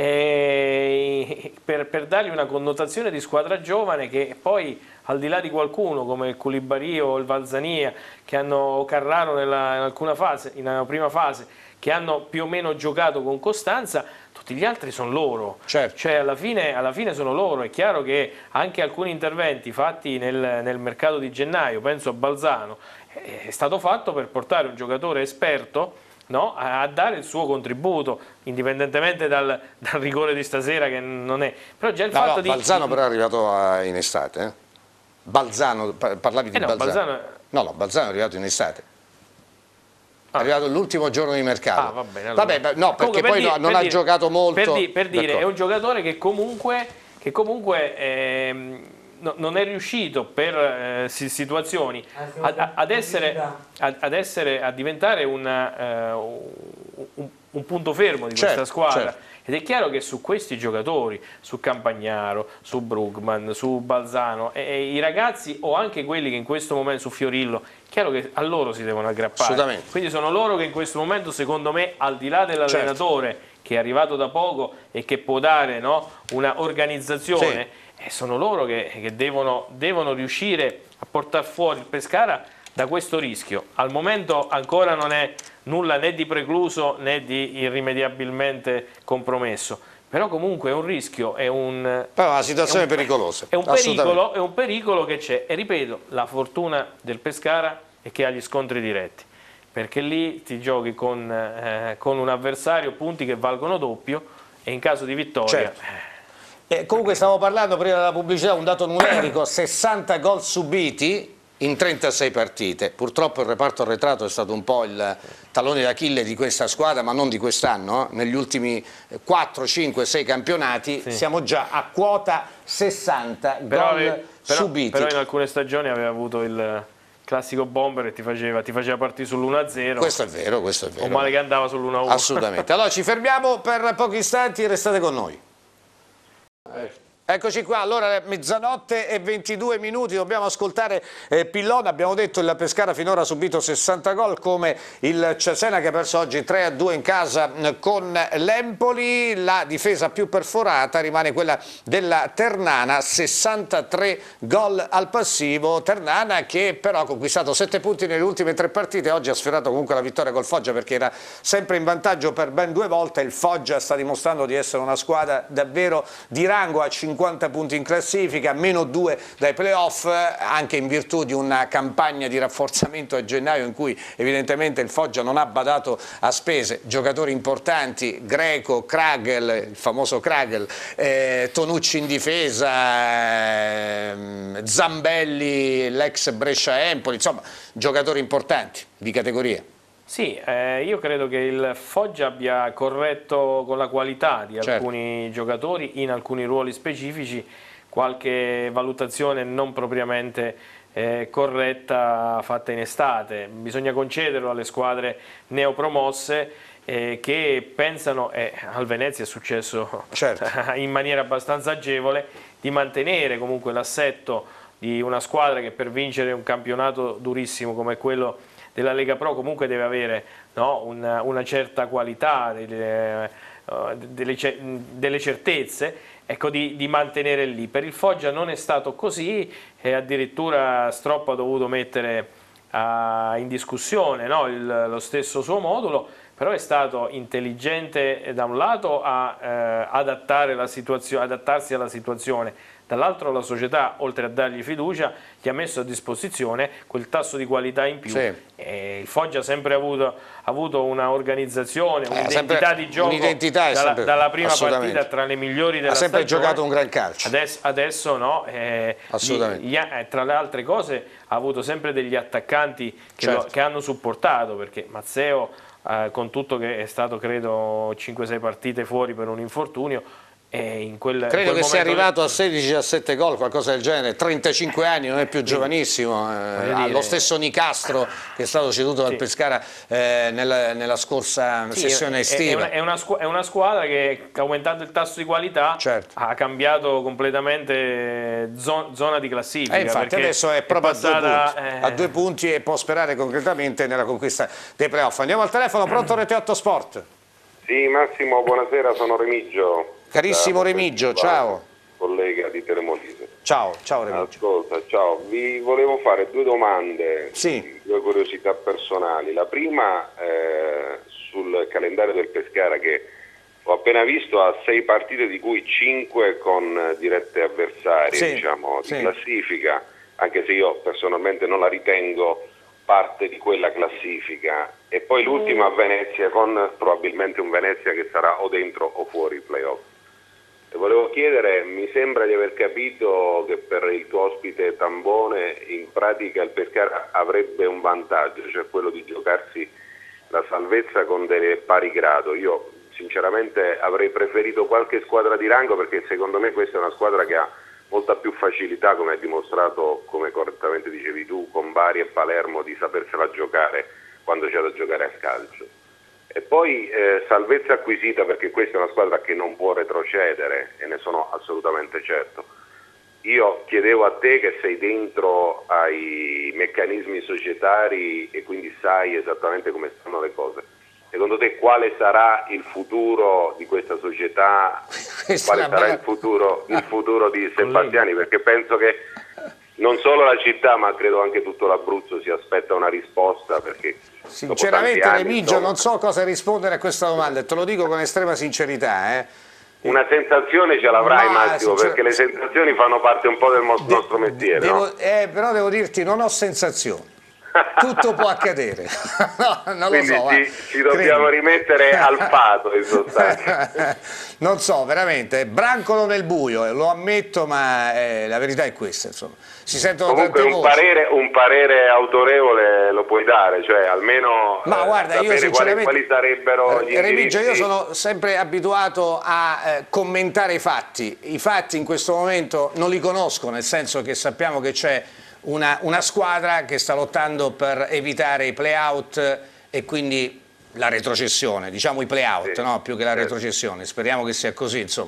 Speaker 3: eh, per, per dargli una connotazione di squadra giovane che poi, al di là di qualcuno come il Koulibaly o il Valzania, che hanno, o Carraro nella, in alcuna fase, in una prima fase, che hanno più o meno giocato con costanza, tutti gli altri sono loro,
Speaker 2: certo.
Speaker 3: Cioè alla fine, alla fine sono loro. È chiaro che anche alcuni interventi fatti nel, nel mercato di gennaio, penso a Balzano, è stato fatto per portare un giocatore esperto, no, a dare il suo contributo, indipendentemente dal, dal rigore di stasera, che non è. Però già il
Speaker 2: no,
Speaker 3: fatto
Speaker 2: no,
Speaker 3: di
Speaker 2: Balzano però è arrivato a, in estate, eh? Balzano, parlavi di
Speaker 3: eh no,
Speaker 2: Balzano.
Speaker 3: Balzano...
Speaker 2: No, no, Balzano è arrivato in estate. È
Speaker 3: Ah.
Speaker 2: arrivato l'ultimo giorno di mercato.
Speaker 3: Ah, va bene, allora.
Speaker 2: Vabbè, no, perché
Speaker 3: Comunque, per
Speaker 2: poi
Speaker 3: dire,
Speaker 2: no, non
Speaker 3: per
Speaker 2: ha
Speaker 3: dire,
Speaker 2: giocato molto.
Speaker 3: Per, di, per dire, è un giocatore che comunque, che comunque ehm, no, non è riuscito per eh, situazioni ad, ad, essere, ad, ad essere, a diventare una, uh, un, un punto fermo di
Speaker 2: certo,
Speaker 3: questa squadra.
Speaker 2: Certo.
Speaker 3: Ed è chiaro che su questi giocatori, su Campagnaro, su Brugman, su Balzano, e, e i ragazzi o anche quelli che in questo momento, su Fiorillo, è chiaro che a loro si devono aggrappare.
Speaker 2: Assolutamente.
Speaker 3: Quindi sono loro che in questo momento, secondo me, al di là dell'allenatore, certo, che è arrivato da poco e che può dare, no, una organizzazione, sì, eh, sono loro che, che devono, devono riuscire a portare fuori il Pescara da questo rischio. Al momento ancora non è nulla né di precluso né di irrimediabilmente compromesso, però comunque è un rischio, è un,
Speaker 2: però una situazione
Speaker 3: è un,
Speaker 2: pericolosa.
Speaker 3: È un pericolo, è un pericolo che c'è, e ripeto, la fortuna del Pescara è che ha gli scontri diretti, perché lì ti giochi con, eh, con un avversario, punti che valgono doppio, e in caso di vittoria...
Speaker 2: Certo. Eh, comunque stavo parlando prima della pubblicità, un dato numerico, sessanta gol subiti in trentasei partite. Purtroppo il reparto arretrato è stato un po' il tallone d'Achille di questa squadra, ma non di quest'anno, eh. Negli ultimi quattro, cinque, sei campionati, sì, siamo già a quota sessanta
Speaker 3: però
Speaker 2: gol
Speaker 3: ave, però,
Speaker 2: subiti.
Speaker 3: Però in alcune stagioni aveva avuto il classico bomber e ti faceva, ti faceva partire sull'uno a zero.
Speaker 2: Questo è vero, questo è vero.
Speaker 3: O male che andava sull'uno a uno.
Speaker 2: Assolutamente. Allora ci fermiamo per pochi istanti, restate con noi. Eccoci qua, allora mezzanotte e ventidue minuti, dobbiamo ascoltare eh, Pillon. Abbiamo detto che il Pescara finora ha subito sessanta gol, come il Cesena che ha perso oggi tre a due in casa con l'Empoli. La difesa più perforata rimane quella della Ternana, sessantatré gol al passivo. Ternana che però ha conquistato sette punti nelle ultime tre partite, oggi ha sfiorato comunque la vittoria col Foggia perché era sempre in vantaggio per ben due volte. Il Foggia sta dimostrando di essere una squadra davvero di rango, a cinquanta punti in classifica, meno due dai playoff, anche in virtù di una campagna di rafforzamento a gennaio in cui evidentemente il Foggia non ha badato a spese. Giocatori importanti, Greco, Kragel, il famoso Kragel, eh, Tonucci in difesa, eh, Zambelli, l'ex Brescia-Empoli, insomma giocatori importanti di categoria.
Speaker 3: Sì, eh, io credo che il Foggia abbia corretto con la qualità di
Speaker 2: certo,
Speaker 3: alcuni giocatori in alcuni ruoli specifici qualche valutazione non propriamente eh, corretta fatta in estate. Bisogna concederlo alle squadre neopromosse eh, che pensano, e eh, al Venezia è successo certo, in maniera abbastanza agevole, di mantenere comunque l'assetto di una squadra che per vincere un campionato durissimo come quello della Lega Pro comunque deve avere, no, una, una certa qualità, delle, uh, delle, delle certezze, ecco, di, di mantenere lì. Per il Foggia non è stato così, e addirittura Stroppa ha dovuto mettere uh, in discussione, no, il, lo stesso suo modulo, però è stato intelligente da un lato a uh, adattare la situazione, adattarsi alla situazione, dall'altro la società, oltre a dargli fiducia, gli ha messo a disposizione quel tasso di qualità in più. Sì. E il Foggia ha sempre avuto, avuto una organizzazione, un'identità di gioco dalla, sempre, dalla prima partita tra le migliori della stagione.
Speaker 2: Ha sempre giocato un gran calcio.
Speaker 3: Adesso, adesso no, eh,
Speaker 2: assolutamente.
Speaker 3: Gli, gli, tra le altre cose ha avuto sempre degli attaccanti che, certo, lo, che hanno supportato, perché Mazzeo, eh, con tutto che è stato credo cinque sei partite fuori per un infortunio, E in quel,
Speaker 2: Credo
Speaker 3: in quel
Speaker 2: che sia arrivato
Speaker 3: lì...
Speaker 2: a sedici diciassette gol, qualcosa del genere, trentacinque anni, non è più giovanissimo, eh, ha lo stesso Nicastro che è stato ceduto dal sì. Pescara eh, nella, nella scorsa sì, sessione estiva.
Speaker 3: È una, è una squadra che, aumentato il tasso di qualità, certo. ha cambiato completamente zona, zona di classifica.
Speaker 2: E infatti adesso è proprio è passata, a, due punti, eh... a due punti e può sperare concretamente nella conquista dei playoff. Andiamo al telefono, pronto Rete otto Sport?
Speaker 6: Sì, Massimo, buonasera, sono Remigio.
Speaker 2: Carissimo Remigio, ciao.
Speaker 6: Collega di Termolise.
Speaker 2: Ciao, ciao Remigio.
Speaker 6: Ascolta, ciao, vi volevo fare due domande,
Speaker 2: sì.
Speaker 6: due curiosità personali. La prima eh, sul calendario del Pescara che ho appena visto ha sei partite di cui cinque con dirette avversarie, sì. diciamo, di sì. classifica, anche se io personalmente non la ritengo parte di quella classifica, e poi l'ultima a Venezia con probabilmente un Venezia che sarà o dentro o fuori i playoff. E volevo chiedere, mi sembra di aver capito che per il tuo ospite Tambone in pratica il Pescara avrebbe un vantaggio, cioè quello di giocarsi la salvezza con delle pari grado. Io sinceramente avrei preferito qualche squadra di rango, perché secondo me questa è una squadra che ha molta più facilità, come hai dimostrato, come correttamente dicevi tu, con Bari e Palermo, di sapersela giocare quando c'è da giocare a calcio. E poi eh, salvezza acquisita, perché questa è una squadra che non può retrocedere, e ne sono assolutamente certo. Io chiedevo a te, che sei dentro ai meccanismi societari e quindi sai esattamente come stanno le cose, secondo te quale sarà il futuro di questa società, questa quale sarà bella... il, futuro, il futuro di Sebastiani? Perché penso che non solo la città, ma credo anche tutto l'Abruzzo si aspetta una risposta, perché
Speaker 2: sinceramente anni, Remigio insomma... non so cosa rispondere a questa domanda, e te lo dico con estrema sincerità. Eh.
Speaker 6: Una sensazione ce l'avrai, Massimo, sincer... perché le sensazioni fanno parte un po' del de nostro mestiere.
Speaker 2: Devo,
Speaker 6: no?
Speaker 2: eh, però devo dirti, non ho sensazioni. Tutto può accadere. No, non
Speaker 6: Quindi
Speaker 2: lo so,
Speaker 6: ci, ci dobbiamo credo. rimettere al fato in sostanza.
Speaker 2: Non so, veramente, brancolo nel buio, lo ammetto, ma eh, la verità è questa, insomma. Si sentono
Speaker 6: comunque
Speaker 2: tante
Speaker 6: un
Speaker 2: voci.
Speaker 6: parere, un parere autorevole lo puoi dare, cioè almeno
Speaker 2: ma
Speaker 6: eh,
Speaker 2: guarda,
Speaker 6: sapere
Speaker 2: io sinceramente,
Speaker 6: quali, quali sarebbero gli
Speaker 2: Remigio,
Speaker 6: indirizzi.
Speaker 2: io sono sempre abituato a eh, commentare i fatti. I fatti in questo momento non li conosco, nel senso che sappiamo che c'è Una, una squadra che sta lottando per evitare i play-out e quindi la retrocessione, diciamo i play-out, sì, no? Più che la retrocessione, speriamo che sia così, insomma.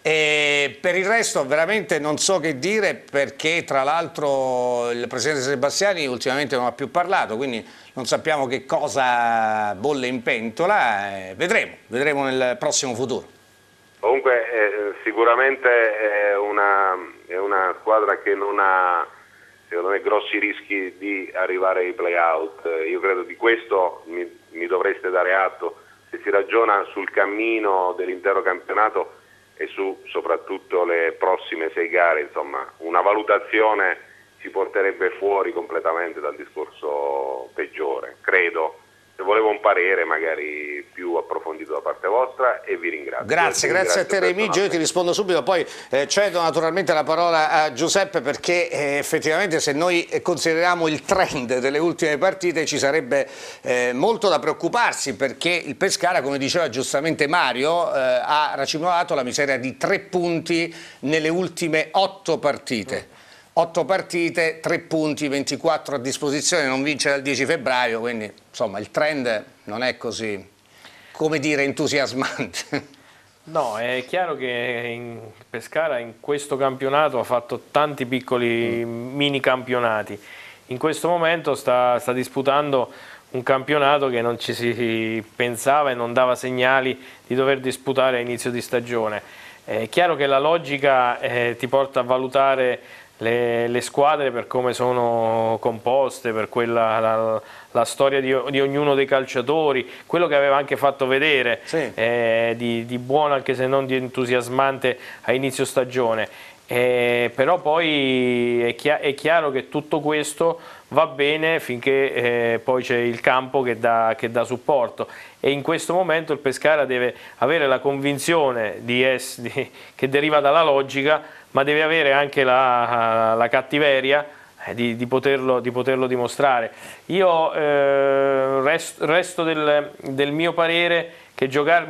Speaker 2: E per il resto veramente non so che dire, perché tra l'altro il presidente Sebastiani ultimamente non ha più parlato, quindi non sappiamo che cosa bolle in pentola, eh, vedremo, vedremo nel prossimo futuro.
Speaker 6: Comunque eh, sicuramente è una, è una squadra che non ha, secondo me, grossi rischi di arrivare ai play-out. Io credo di questo mi, mi dovreste dare atto se si ragiona sul cammino dell'intero campionato e su soprattutto le prossime sei gare. Insomma, una valutazione ci porterebbe fuori completamente dal discorso peggiore, credo. Se volevo un parere magari più approfondito da parte vostra, e vi ringrazio.
Speaker 2: Grazie,
Speaker 6: vi
Speaker 2: grazie a te Remigio, io ti rispondo subito, poi eh, cedo naturalmente la parola a Giuseppe, perché eh, effettivamente se noi consideriamo il trend delle ultime partite ci sarebbe eh, molto da preoccuparsi, perché il Pescara, come diceva giustamente Mario, eh, ha racimolato la miseria di tre punti nelle ultime otto partite. otto partite, tre punti, ventiquattro a disposizione, non vince dal dieci febbraio, quindi insomma il trend non è così, come dire, entusiasmante.
Speaker 3: No, è chiaro che in Pescara in questo campionato ha fatto tanti piccoli mm. mini campionati. In questo momento sta, sta disputando un campionato che non ci si pensava e non dava segnali di dover disputare a inizio di stagione. È chiaro che la logica eh, ti porta a valutare Le, le squadre per come sono composte, per quella, la, la storia di, di ognuno dei calciatori, quello che aveva anche fatto vedere, sì. eh, di, di buono anche se non di entusiasmante a inizio stagione. Eh, però poi è, chia è chiaro che tutto questo va bene finché eh, poi c'è il campo che dà, che dà supporto, e in questo momento il Pescara deve avere la convinzione di es di, che deriva dalla logica, ma deve avere anche la, la cattiveria eh, di, di, poterlo, di poterlo dimostrare. Io eh, rest, resto del, del mio parere che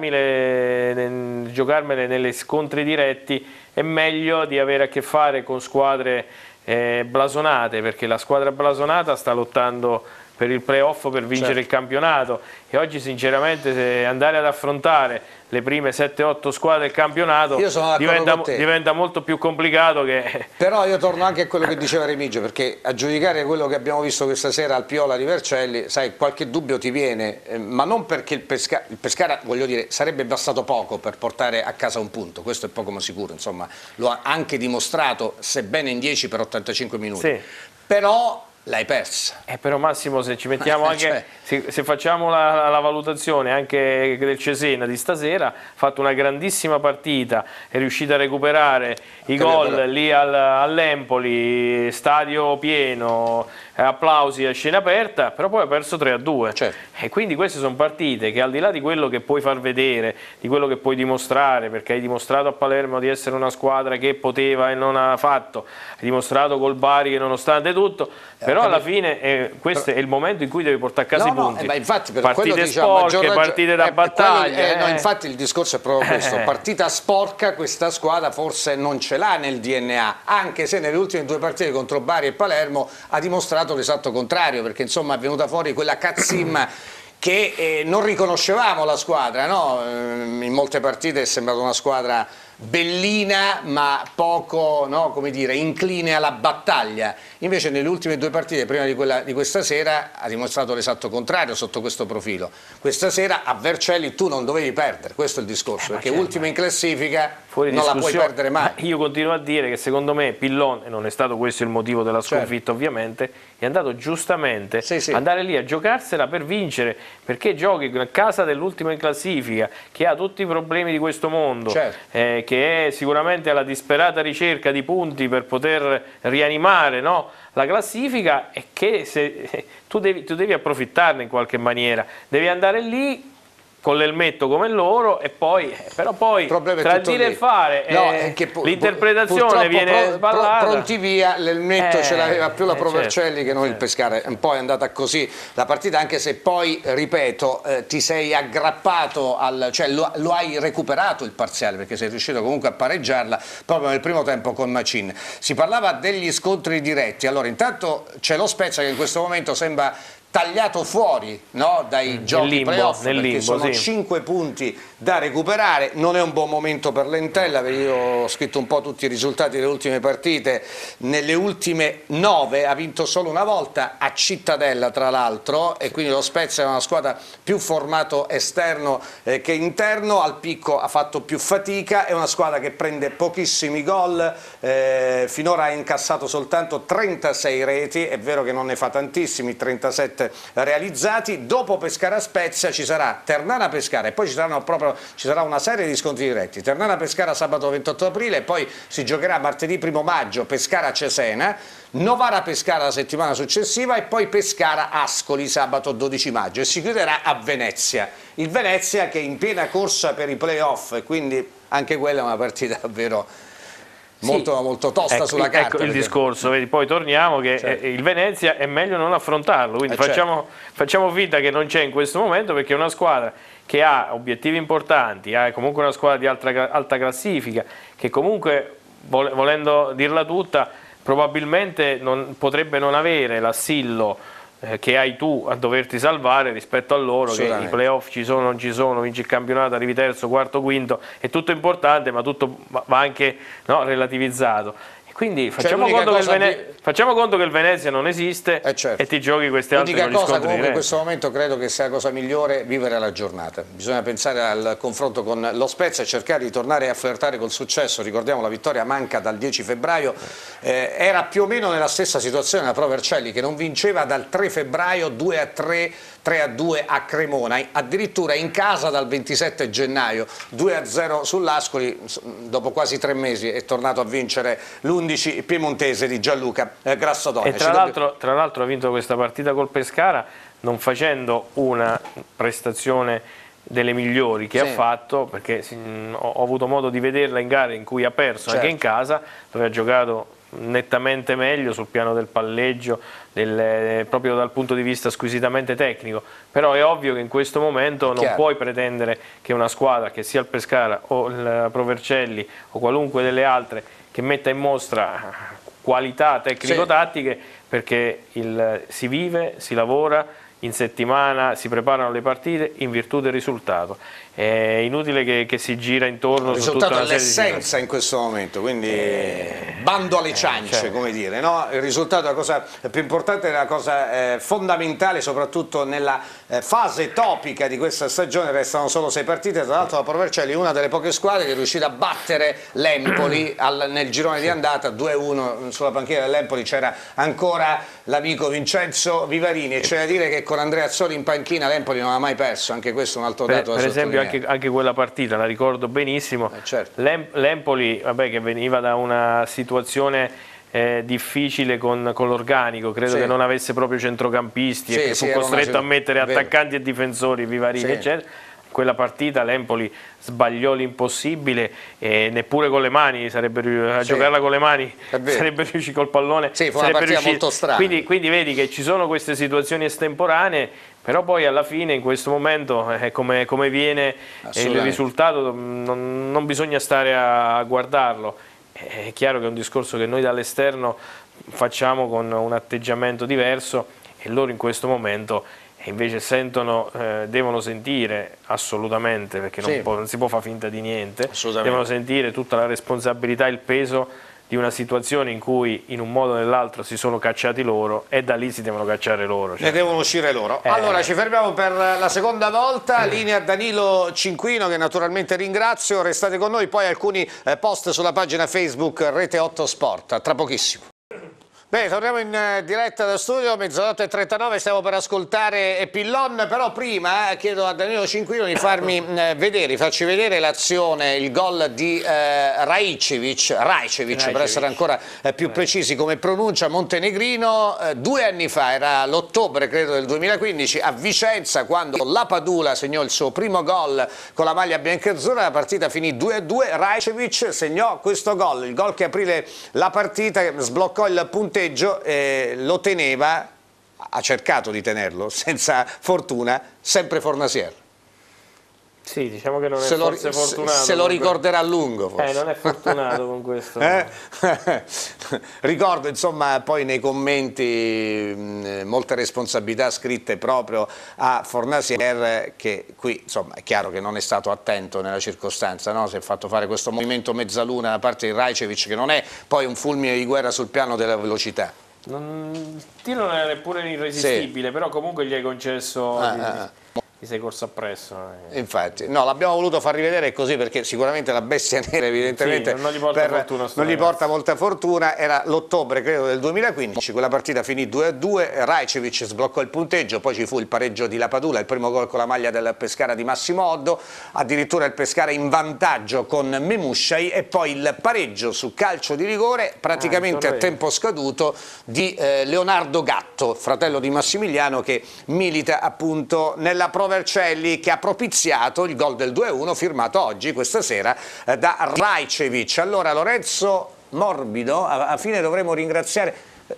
Speaker 3: giocarmele, giocarmele nelle scontri diretti è meglio di avere a che fare con squadre eh, blasonate, perché la squadra blasonata sta lottando per il playoff, per vincere certo. il campionato, e oggi sinceramente se andare ad affrontare le prime sette otto squadre del campionato diventa, diventa molto più complicato che...
Speaker 2: Però io torno anche a quello che diceva Remigio, perché a giudicare quello che abbiamo visto questa sera al Piola di Vercelli, sai, qualche dubbio ti viene, eh, ma non perché il, Pesca il Pescara, voglio dire, sarebbe bastato poco per portare a casa un punto, questo è poco ma sicuro, insomma, lo ha anche dimostrato, sebbene in dieci per ottantacinque minuti, sì. Però... l'hai persa.
Speaker 3: Eh, però Massimo, se ci mettiamo anche, cioè. se, se facciamo la, la valutazione anche del Cesena di stasera, ha fatto una grandissima partita, è riuscito a recuperare i gol lì al, all'Empoli, stadio pieno, applausi a scena aperta, però poi ha perso tre a due. Certo. E quindi queste sono partite che, al di là di quello che puoi far vedere, di quello che puoi dimostrare, perché hai dimostrato a Palermo di essere una squadra che poteva e non ha fatto, hai dimostrato col Bari che nonostante tutto, però alla fine eh, questo però, è il momento in cui devi portare a casa no, i punti.
Speaker 2: No, eh, ma infatti per
Speaker 3: partite
Speaker 2: quello
Speaker 3: sporche,
Speaker 2: diciamo,
Speaker 3: partite da
Speaker 2: eh,
Speaker 3: battaglia.
Speaker 2: Quello, eh,
Speaker 3: eh.
Speaker 2: no, infatti il discorso è proprio questo, partita sporca questa squadra forse non ce l'ha nel D N A, anche se nelle ultime due partite contro Bari e Palermo ha dimostrato l'esatto contrario, perché insomma è venuta fuori quella cazzimma che eh, non riconoscevamo la squadra, no? In molte partite è sembrata una squadra bellina ma poco, no, come dire, incline alla battaglia, invece nelle ultime due partite prima di, quella, di questa sera ha dimostrato l'esatto contrario sotto questo profilo. Questa sera a Vercelli tu non dovevi perdere, questo è il discorso, eh, perché certo, ultima in classifica
Speaker 3: fuori
Speaker 2: non la puoi perdere mai.
Speaker 3: Ma io continuo a dire che secondo me Pillon, e non è stato questo il motivo della sconfitta certo, ovviamente, è andato giustamente sì, sì. andare lì a giocarsela per vincere, perché giochi a casa dell'ultima in classifica che ha tutti i problemi di questo mondo, certo. eh, che è sicuramente alla disperata ricerca di punti per poter rianimare, no, la classifica, e che se, tu, devi, tu devi approfittarne in qualche maniera, devi andare lì con l'elmetto come loro, e poi però poi tra dire e fare
Speaker 2: no,
Speaker 3: eh, l'interpretazione viene
Speaker 2: pro,
Speaker 3: parlata.
Speaker 2: Pronti via, l'elmetto eh, ce l'aveva più la Provercelli eh, certo, che non certo. il Pescara, un po' è andata così la partita, anche se poi ripeto eh, ti sei aggrappato al, cioè lo, lo hai recuperato il parziale, perché sei riuscito comunque a pareggiarla proprio nel primo tempo con Macin. Si parlava degli scontri diretti, allora intanto c'è lo Spezia che in questo momento sembra tagliato fuori, no, dai mm, giochi playoff, perché limbo, sono sì. cinque punti da recuperare, non è un buon momento per l'Entella, perché io ho scritto un po' tutti i risultati delle ultime partite, nelle ultime nove ha vinto solo una volta a Cittadella tra l'altro, e quindi lo Spezia è una squadra più formato esterno eh, che interno, al picco ha fatto più fatica, è una squadra che prende pochissimi gol, eh, finora ha incassato soltanto trentasei reti, è vero che non ne fa tantissimi, trentasette realizzati. Dopo Pescara Spezia ci sarà Ternana Pescara e poi ci, saranno proprio, ci sarà una serie di scontri diretti. Ternana Pescara sabato ventotto aprile, e poi si giocherà martedì primo maggio Pescara Cesena, Novara Pescara la settimana successiva, e poi Pescara Ascoli sabato dodici maggio, e si chiuderà a Venezia. Il Venezia che è in piena corsa per i playoff, e quindi anche quella è una partita davvero molto, sì. molto tosta ecco, sulla carta.
Speaker 3: Ecco il
Speaker 2: perché...
Speaker 3: discorso, vedi, poi torniamo che certo. il Venezia è meglio non affrontarlo, quindi eh facciamo, certo. facciamo finta che non c'è in questo momento, perché è una squadra che ha obiettivi importanti, è comunque una squadra di alta, alta classifica, che comunque, volendo dirla tutta, probabilmente non, potrebbe non avere l'assillo eh, che hai tu a doverti salvare rispetto a loro, che i playoff ci sono, non ci sono, vinci il campionato, arrivi terzo, quarto, quinto, è tutto importante, ma tutto va anche no, relativizzato. Quindi facciamo, cioè, conto che il Vene... di... facciamo conto che il Venezia non esiste eh certo. e ti giochi queste altre con gli
Speaker 2: cosa
Speaker 3: scontri
Speaker 2: comunque in questo momento credo che sia la cosa migliore vivere la giornata, bisogna pensare al confronto con lo Spezia e cercare di tornare a flirtare col successo. Ricordiamo la vittoria manca dal dieci febbraio, eh, era più o meno nella stessa situazione la Pro Vercelli, che non vinceva dal tre febbraio, due a tre, tre a due a Cremona, addirittura in casa dal ventisette gennaio, due a zero sull'Ascoli, dopo quasi tre mesi è tornato a vincere l'undici piemontese di Gianluca eh, Grassadonia.
Speaker 3: E tra l'altro ha vinto questa partita col Pescara non facendo una prestazione delle migliori che sì. ha fatto, perché sì, ho, ho avuto modo di vederla in gare in cui ha perso certo. anche in casa, dove ha giocato nettamente meglio sul piano del palleggio, del, proprio dal punto di vista squisitamente tecnico, però è ovvio che in questo momento non puoi pretendere che una squadra, che sia il Pescara o il Provercelli o qualunque delle altre, che metta in mostra qualità tecnico-tattiche, sì, perché il, si vive, si lavora, in settimana si preparano le partite in virtù del risultato. È inutile che, che si gira intorno
Speaker 2: il
Speaker 3: su tutta una
Speaker 2: serie di... Il risultato è l'essenza in questo momento, quindi eh, bando alle ciance, eh, certo, come dire, no? Il risultato è la cosa più importante, è la cosa eh, fondamentale, soprattutto nella eh, fase topica di questa stagione. Restano solo sei partite, tra l'altro la Provercelli è una delle poche squadre che è riuscita a battere l'Empoli nel girone di andata due a uno. Sulla panchina dell'Empoli c'era ancora l'amico Vincenzo Vivarini, e c'è da dire che con Andrea Azzoli in panchina l'Empoli non ha mai perso, anche questo è un altro dato da
Speaker 3: per esempio anche, anche quella partita la ricordo benissimo, eh, certo. L'Empoli, vabbè, che veniva da una situazione eh, difficile con, con l'organico, credo, sì, che non avesse proprio centrocampisti, sì, e che sì, fu costretto a mettere attaccanti e difensori, Vivarini, sì, eccetera. Quella partita l'Empoli sbagliò l'impossibile e neppure con le mani sarebbe, a sì, giocarla con le mani sarebbe riuscito col pallone,
Speaker 2: sì, fu una partita molto strana.
Speaker 3: Quindi, quindi vedi che ci sono queste situazioni estemporanee, però poi alla fine in questo momento eh, come, come viene eh, il risultato non, non bisogna stare a, a guardarlo. È chiaro che è un discorso che noi dall'esterno facciamo con un atteggiamento diverso, e loro in questo momento e invece sentono, eh, devono sentire assolutamente, perché non, sì, può, non si può fare finta di niente, devono sentire tutta la responsabilità e il peso di una situazione in cui in un modo o nell'altro si sono cacciati loro, e da lì si devono cacciare loro. Cioè.
Speaker 2: Ne devono uscire loro. Eh. Allora ci fermiamo per la seconda volta, linea Danilo Cinquino, che naturalmente ringrazio, restate con noi, poi alcuni eh, post sulla pagina Facebook Rete otto Sport, tra pochissimo. Bene, torniamo in diretta da studio, mezzanotte e trentanove, stiamo per ascoltare Pillon, però prima eh, chiedo a Danilo Cinquino di farmi eh, vedere, farci vedere l'azione, il gol di eh, Raicevic, Raicevic, per essere ancora eh, più precisi come pronuncia, montenegrino, eh, due anni fa, era l'ottobre credo del duemilaquindici, a Vicenza, quando la Padula segnò il suo primo gol con la maglia biancazzurra, la partita finì due a due, Raicevic segnò questo gol, il gol che aprì la partita, sbloccò il punteggio. Eh, lo teneva, ha cercato di tenerlo senza fortuna, sempre Fornasier.
Speaker 3: Sì, diciamo che non è
Speaker 2: se
Speaker 3: forse
Speaker 2: lo,
Speaker 3: fortunato.
Speaker 2: Se, se lo ricorderà a lungo forse.
Speaker 3: Eh, non è fortunato con questo.
Speaker 2: Eh? Ricordo insomma poi nei commenti mh, molte responsabilità scritte proprio a Fornasier, che qui insomma è chiaro che non è stato attento nella circostanza, no? Si è fatto fare questo movimento mezzaluna da parte di Raicevic, che non è poi un fulmine di guerra sul piano della velocità.
Speaker 3: Non, il tiro non è neppure irresistibile, sì, però comunque gli hai concesso...
Speaker 2: Ah,
Speaker 3: di,
Speaker 2: ah.
Speaker 3: Ti sei corso appresso. Eh.
Speaker 2: Infatti, no, l'abbiamo voluto far rivedere così perché sicuramente la bestia nera evidentemente
Speaker 3: sì, non gli porta, per, fortuna,
Speaker 2: non gli porta molta fortuna, era l'ottobre credo del duemilaquindici, quella partita finì due a due, Raicevic sbloccò il punteggio, poi ci fu il pareggio di Lapadula, il primo gol con la maglia del Pescara di Massimo Oddo, addirittura il Pescara in vantaggio con Memusciai, e poi il pareggio su calcio di rigore praticamente ah, a tempo scaduto di eh, Leonardo Gatto, fratello di Massimiliano, che milita appunto nella prova Vercelli, che ha propiziato il gol del due a uno firmato oggi, questa sera, eh, da Raicevic. Allora Lorenzo Morbido, a, a fine dovremo ringraziare...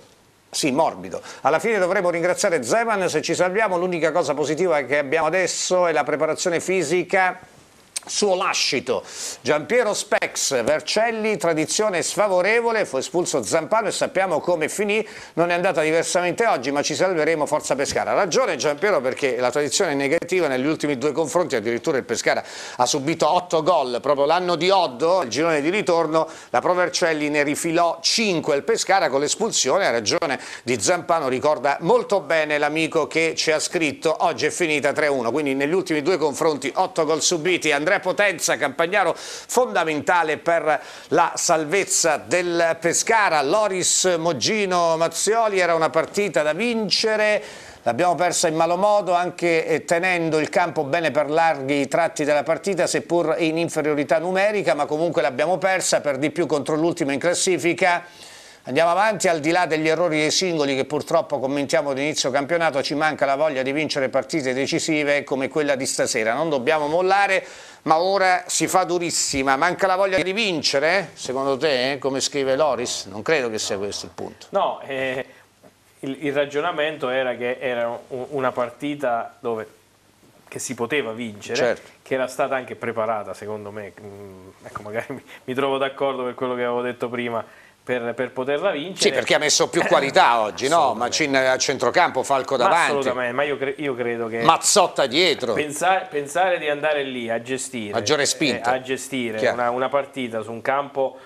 Speaker 2: Sì, morbido. Alla fine dovremo ringraziare Zeman se ci salviamo. L'unica cosa positiva che abbiamo adesso è la preparazione fisica. Suo lascito, Giampiero Spex, Vercelli, tradizione sfavorevole, fu espulso Zampano e sappiamo come finì, non è andata diversamente oggi, ma ci salveremo, forza Pescara. Ha ragione Giampiero, perché la tradizione è negativa negli ultimi due confronti, addirittura il Pescara ha subito otto gol, proprio l'anno di Oddo, il girone di ritorno, la Pro Vercelli ne rifilò cinque, il Pescara con l'espulsione, ha ragione di Zampano, ricorda molto bene l'amico che ci ha scritto, oggi è finita tre a uno, quindi negli ultimi due confronti otto gol subiti. Andrea Potenza, campagnaro fondamentale per la salvezza del Pescara. Loris Moggino Mazzioli, era una partita da vincere, l'abbiamo persa in malo modo, anche tenendo il campo bene per larghi tratti della partita, seppur in inferiorità numerica, ma comunque l'abbiamo persa, per di più contro l'ultimo in classifica. Andiamo avanti, al di là degli errori dei singoli che purtroppo commentiamo ad inizio campionato, ci manca la voglia di vincere partite decisive come quella di stasera. Non dobbiamo mollare, ma ora si fa durissima. Manca la voglia di vincere, secondo te, eh? Come scrive Loris? Non credo che sia questo il punto.
Speaker 3: No, eh, il, il ragionamento era che era una partita dove, che si poteva vincere, certo, che era stata anche preparata, secondo me. Ecco, magari mi, mi trovo d'accordo per quello che avevo detto prima. Per, per poterla vincere.
Speaker 2: Sì, perché ha messo più qualità oggi, no? Macin a centrocampo, Falco davanti.
Speaker 3: Ma assolutamente, ma io, cre io credo che...
Speaker 2: Mazzotta dietro.
Speaker 3: Pensare, pensare di andare lì a gestire,
Speaker 2: maggiore spinta,
Speaker 3: eh, a gestire una, una partita su un campo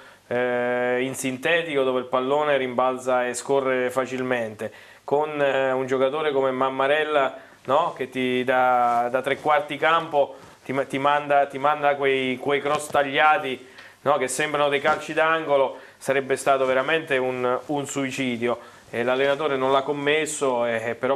Speaker 3: eh, in sintetico dove il pallone rimbalza e scorre facilmente, con eh, un giocatore come Mammarella, no? Che ti da, da tre quarti campo ti, ti, manda, ti manda quei, quei cross tagliati, no? Che sembrano dei calci d'angolo. Sarebbe stato veramente un, un suicidio, e l'allenatore non l'ha commesso, e, però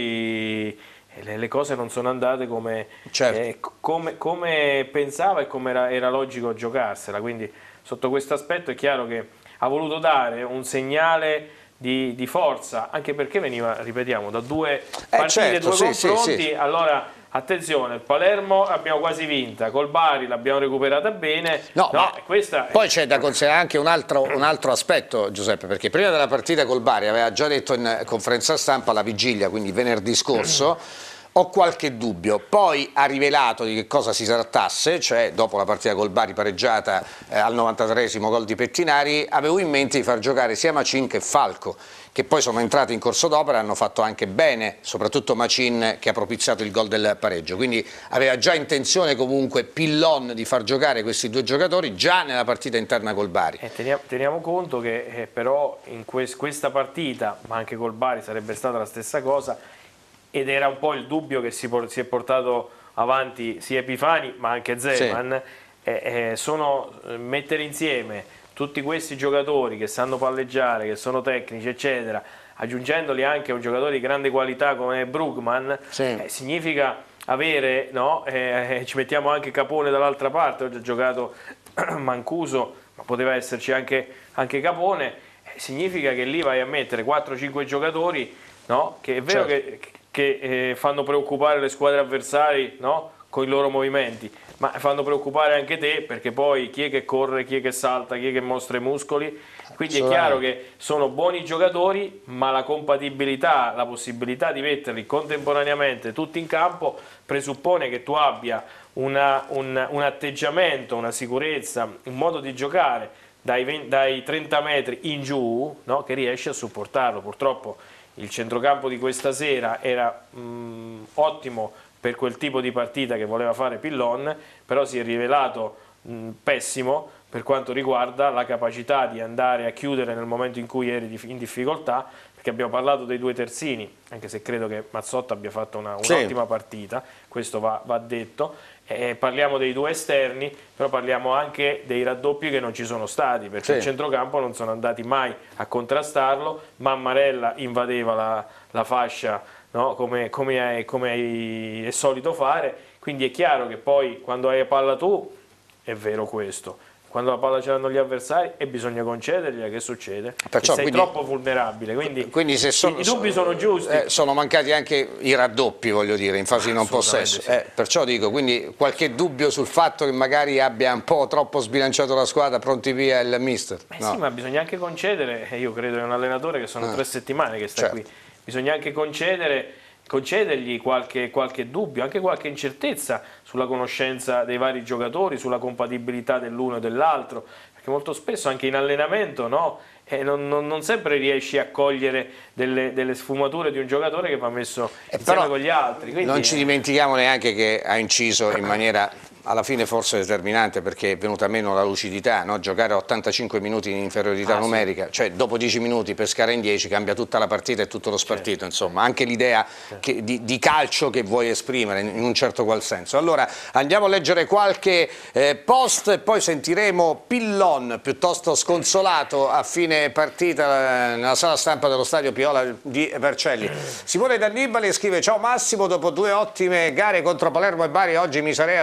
Speaker 3: poi le, le cose non sono andate come, certo, eh, come, come pensava e come era, era logico giocarsela. Quindi sotto questo aspetto è chiaro che ha voluto dare un segnale di, di forza, anche perché veniva, ripetiamo, da due partite, eh certo, due sì, confronti, sì, sì. Allora attenzione, il Palermo abbiamo quasi vinta, col Bari l'abbiamo recuperata bene.
Speaker 2: No,
Speaker 3: no,
Speaker 2: ma
Speaker 3: questa
Speaker 2: poi c'è da considerare anche un altro, un altro aspetto, Giuseppe, perché prima della partita col Bari aveva già detto in conferenza stampa alla vigilia, quindi venerdì scorso, ho qualche dubbio. Poi ha rivelato di che cosa si trattasse, cioè dopo la partita col Bari pareggiata eh, al novantatreesimo gol di Pettinari, avevo in mente di far giocare sia Macin che Falco, che poi sono entrati in corso d'opera e hanno fatto anche bene, soprattutto Macin che ha propiziato il gol del pareggio. Quindi aveva già intenzione comunque Pillon di far giocare questi due giocatori già nella partita interna col Bari.
Speaker 3: Eh, teniamo, teniamo conto che eh, però in quest, questa partita, ma anche col Bari sarebbe stata la stessa cosa, ed era un po' il dubbio che si, si è portato avanti sia Epifani ma anche Zeman, sì. eh, eh, sono eh, mettere insieme tutti questi giocatori che sanno palleggiare, che sono tecnici eccetera, aggiungendoli anche a un giocatore di grande qualità come Brugman, sì. eh, significa avere, no? eh, ci mettiamo anche Capone dall'altra parte, oggi ha giocato Mancuso, ma poteva esserci anche, anche Capone, eh, significa che lì vai a mettere quattro cinque giocatori, no? Che è vero, certo, che che eh, fanno preoccupare le squadre avversarie, no? Con i loro movimenti, ma fanno preoccupare anche te, perché poi chi è che corre, chi è che salta, chi è che mostra i muscoli, quindi è chiaro che sono buoni giocatori, ma la compatibilità, la possibilità di metterli contemporaneamente tutti in campo presuppone che tu abbia una, un, un atteggiamento, una sicurezza, un modo di giocare dai, venti, dai trenta metri in giù, no? Che riesci a supportarlo. Purtroppo il centrocampo di questa sera era mh, ottimo per quel tipo di partita che voleva fare Pillon, però si è rivelato mh, pessimo per quanto riguarda la capacità di andare a chiudere nel momento in cui eri in difficoltà, perché abbiamo parlato dei due terzini, anche se credo che Mazzotta abbia fatto un'ottima un partita, questo va, va detto, eh, parliamo dei due esterni, però parliamo anche dei raddoppi che non ci sono stati, perché sì. Il centrocampo non sono andati mai a contrastarlo, Mammarella invadeva la, la fascia, no? come, come, è, come è, è solito fare, quindi è chiaro che poi quando hai la palla tu è vero questo, quando la palla ce l'hanno gli avversari e bisogna concedergliela, che succede? Perciò, sei quindi, troppo vulnerabile, quindi,
Speaker 2: quindi se sono,
Speaker 3: i, i dubbi sono giusti.
Speaker 2: Eh, sono mancati anche i raddoppi, voglio dire, in fase di non possesso, sì. eh, perciò dico, quindi qualche dubbio sul fatto che magari abbia un po' troppo sbilanciato la squadra, pronti via il mister?
Speaker 3: Eh
Speaker 2: no.
Speaker 3: Sì, ma bisogna anche concedere, io credo è un allenatore che sono ah. tre settimane che sta certo. qui, bisogna anche concedere concedergli qualche, qualche dubbio, anche qualche incertezza sulla conoscenza dei vari giocatori, sulla compatibilità dell'uno e dell'altro, perché molto spesso anche in allenamento, no? E non, non, non sempre riesci a cogliere delle, delle sfumature di un giocatore che va messo
Speaker 2: eh
Speaker 3: insieme con gli altri. Quindi,
Speaker 2: non ci dimentichiamo neanche che ha inciso in maniera alla fine forse determinante, perché è venuta meno la lucidità, no? Giocare ottantacinque minuti in inferiorità ah, numerica, sì. Cioè dopo dieci minuti pescare in dieci cambia tutta la partita e tutto lo spartito, certo. Insomma anche l'idea certo. di, di calcio che vuoi esprimere in, in un certo qual senso. Allora andiamo a leggere qualche eh, post e poi sentiremo Pillon piuttosto sconsolato a fine partita eh, nella sala stampa dello stadio Piola di Vercelli. Simone D'Annibali scrive: ciao Massimo, dopo due ottime gare contro Palermo e Bari oggi mi sarei aspettato una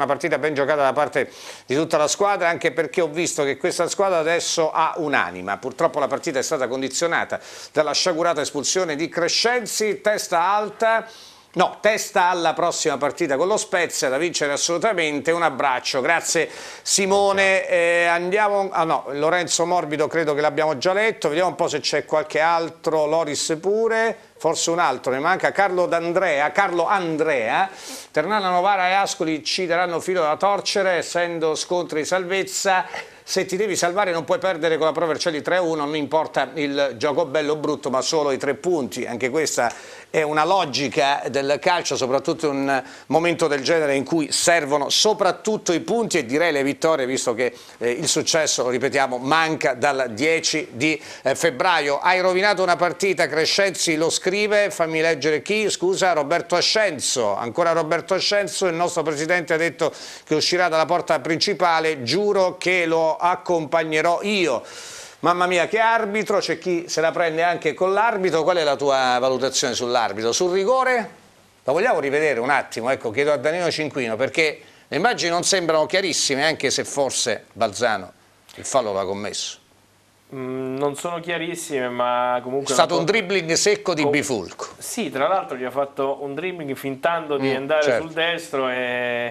Speaker 2: partita ben giocata da parte di tutta la squadra, anche perché ho visto che questa squadra adesso ha un'anima. Purtroppo la partita è stata condizionata dalla sciagurata espulsione di Crescenzi, testa alta. No, testa alla prossima partita con lo Spezia, da vincere assolutamente. Un abbraccio, grazie Simone. Eh, andiamo, ah no, Lorenzo Morbido credo che l'abbiamo già letto, vediamo un po' se c'è qualche altro, Loris pure, forse un altro, ne manca, Carlo D'Andrea, Carlo Andrea, Ternana, Novara e Ascoli ci daranno filo da torcere, essendo scontri di salvezza. Se ti devi salvare non puoi perdere con la Pro Vercelli tre a uno, non importa il gioco bello o brutto, ma solo i tre punti. Anche questa è una logica del calcio, soprattutto in un momento del genere in cui servono soprattutto i punti e direi le vittorie, visto che eh, il successo, lo ripetiamo, manca dal dieci di eh, febbraio. Hai rovinato una partita, Crescenzi lo scrive, fammi leggere chi, scusa, Roberto Ascenzo, ancora Roberto Ascenzo, il nostro presidente ha detto che uscirà dalla porta principale, giuro che lo accompagnerò io. Mamma mia, che arbitro, c'è chi se la prende anche con l'arbitro. Qual è la tua valutazione sull'arbitro? Sul rigore? La vogliamo rivedere un attimo? Ecco, chiedo a Danilo Cinquino, perché le immagini non sembrano chiarissime, anche se forse Balzano il fallo l'ha commesso.
Speaker 3: Mm, non sono chiarissime, ma comunque...
Speaker 2: È stato un dribbling secco di Bifulco.
Speaker 3: Sì, tra l'altro gli ha fatto un dribbling fintando di
Speaker 2: mm,
Speaker 3: andare
Speaker 2: certo. sul
Speaker 3: destro e...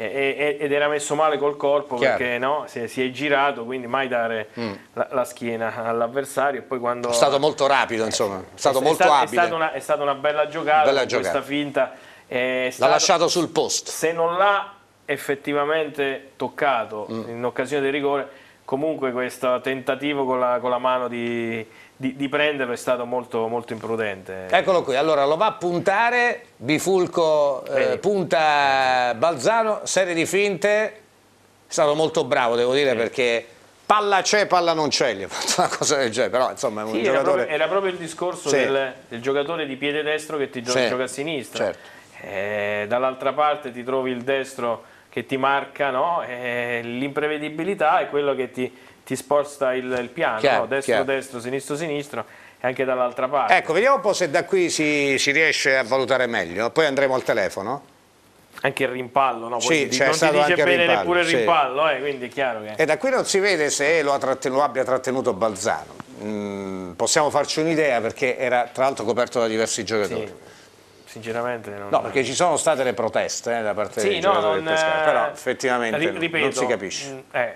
Speaker 3: ed era messo male col corpo. Chiaro. Perché no, si, è, si è girato, quindi mai dare mm. la, la schiena all'avversario. Poi quando
Speaker 2: è stato molto rapido, insomma, è stato
Speaker 3: è
Speaker 2: molto
Speaker 3: stato,
Speaker 2: abile.
Speaker 3: È stata, una, è stata una bella giocata,
Speaker 2: bella
Speaker 3: questa
Speaker 2: giocata.
Speaker 3: finta.
Speaker 2: L'ha lasciato sul posto.
Speaker 3: Se non l'ha effettivamente toccato mm. in occasione del rigore, comunque questo tentativo con la, con la mano di... Di, di prenderlo è stato molto, molto imprudente.
Speaker 2: Eccolo qui, allora lo va a puntare, Bifulco eh, punta Balzano, serie di finte, è stato molto bravo devo dire, sì. Perché palla c'è, palla non c'è, gli ha fatto una cosa del genere, però insomma è un
Speaker 3: sì,
Speaker 2: giocatore...
Speaker 3: Era proprio, era proprio il discorso sì. del, del giocatore di piede destro che ti gioca, sì. gioca a sinistra, certo. eh, dall'altra parte ti trovi il destro che ti marca, no? eh, l'imprevedibilità è quello che ti... ti sposta il, il piano, chiaro, no? destro, chiaro. destro, sinistro, sinistro e anche dall'altra parte.
Speaker 2: Ecco, vediamo un po' se da qui si, si riesce a valutare meglio, poi andremo al telefono.
Speaker 3: Anche il rimpallo, no?
Speaker 2: Sì,
Speaker 3: Poi
Speaker 2: c'è
Speaker 3: non
Speaker 2: stato
Speaker 3: ti dice
Speaker 2: anche
Speaker 3: bene
Speaker 2: il rimpallo,
Speaker 3: neppure il
Speaker 2: sì.
Speaker 3: rimpallo, eh, quindi è chiaro che...
Speaker 2: E da qui non si vede se lo, ha trattenuto, lo abbia trattenuto Balzano. Mm, possiamo farci un'idea perché era tra l'altro coperto da diversi giocatori.
Speaker 3: Sì. Sinceramente non...
Speaker 2: No, perché ci sono state le proteste eh, da parte
Speaker 3: sì,
Speaker 2: dei
Speaker 3: no,
Speaker 2: giocatori
Speaker 3: non,
Speaker 2: del Pescara, però effettivamente
Speaker 3: ripeto,
Speaker 2: non si capisce.
Speaker 3: Eh,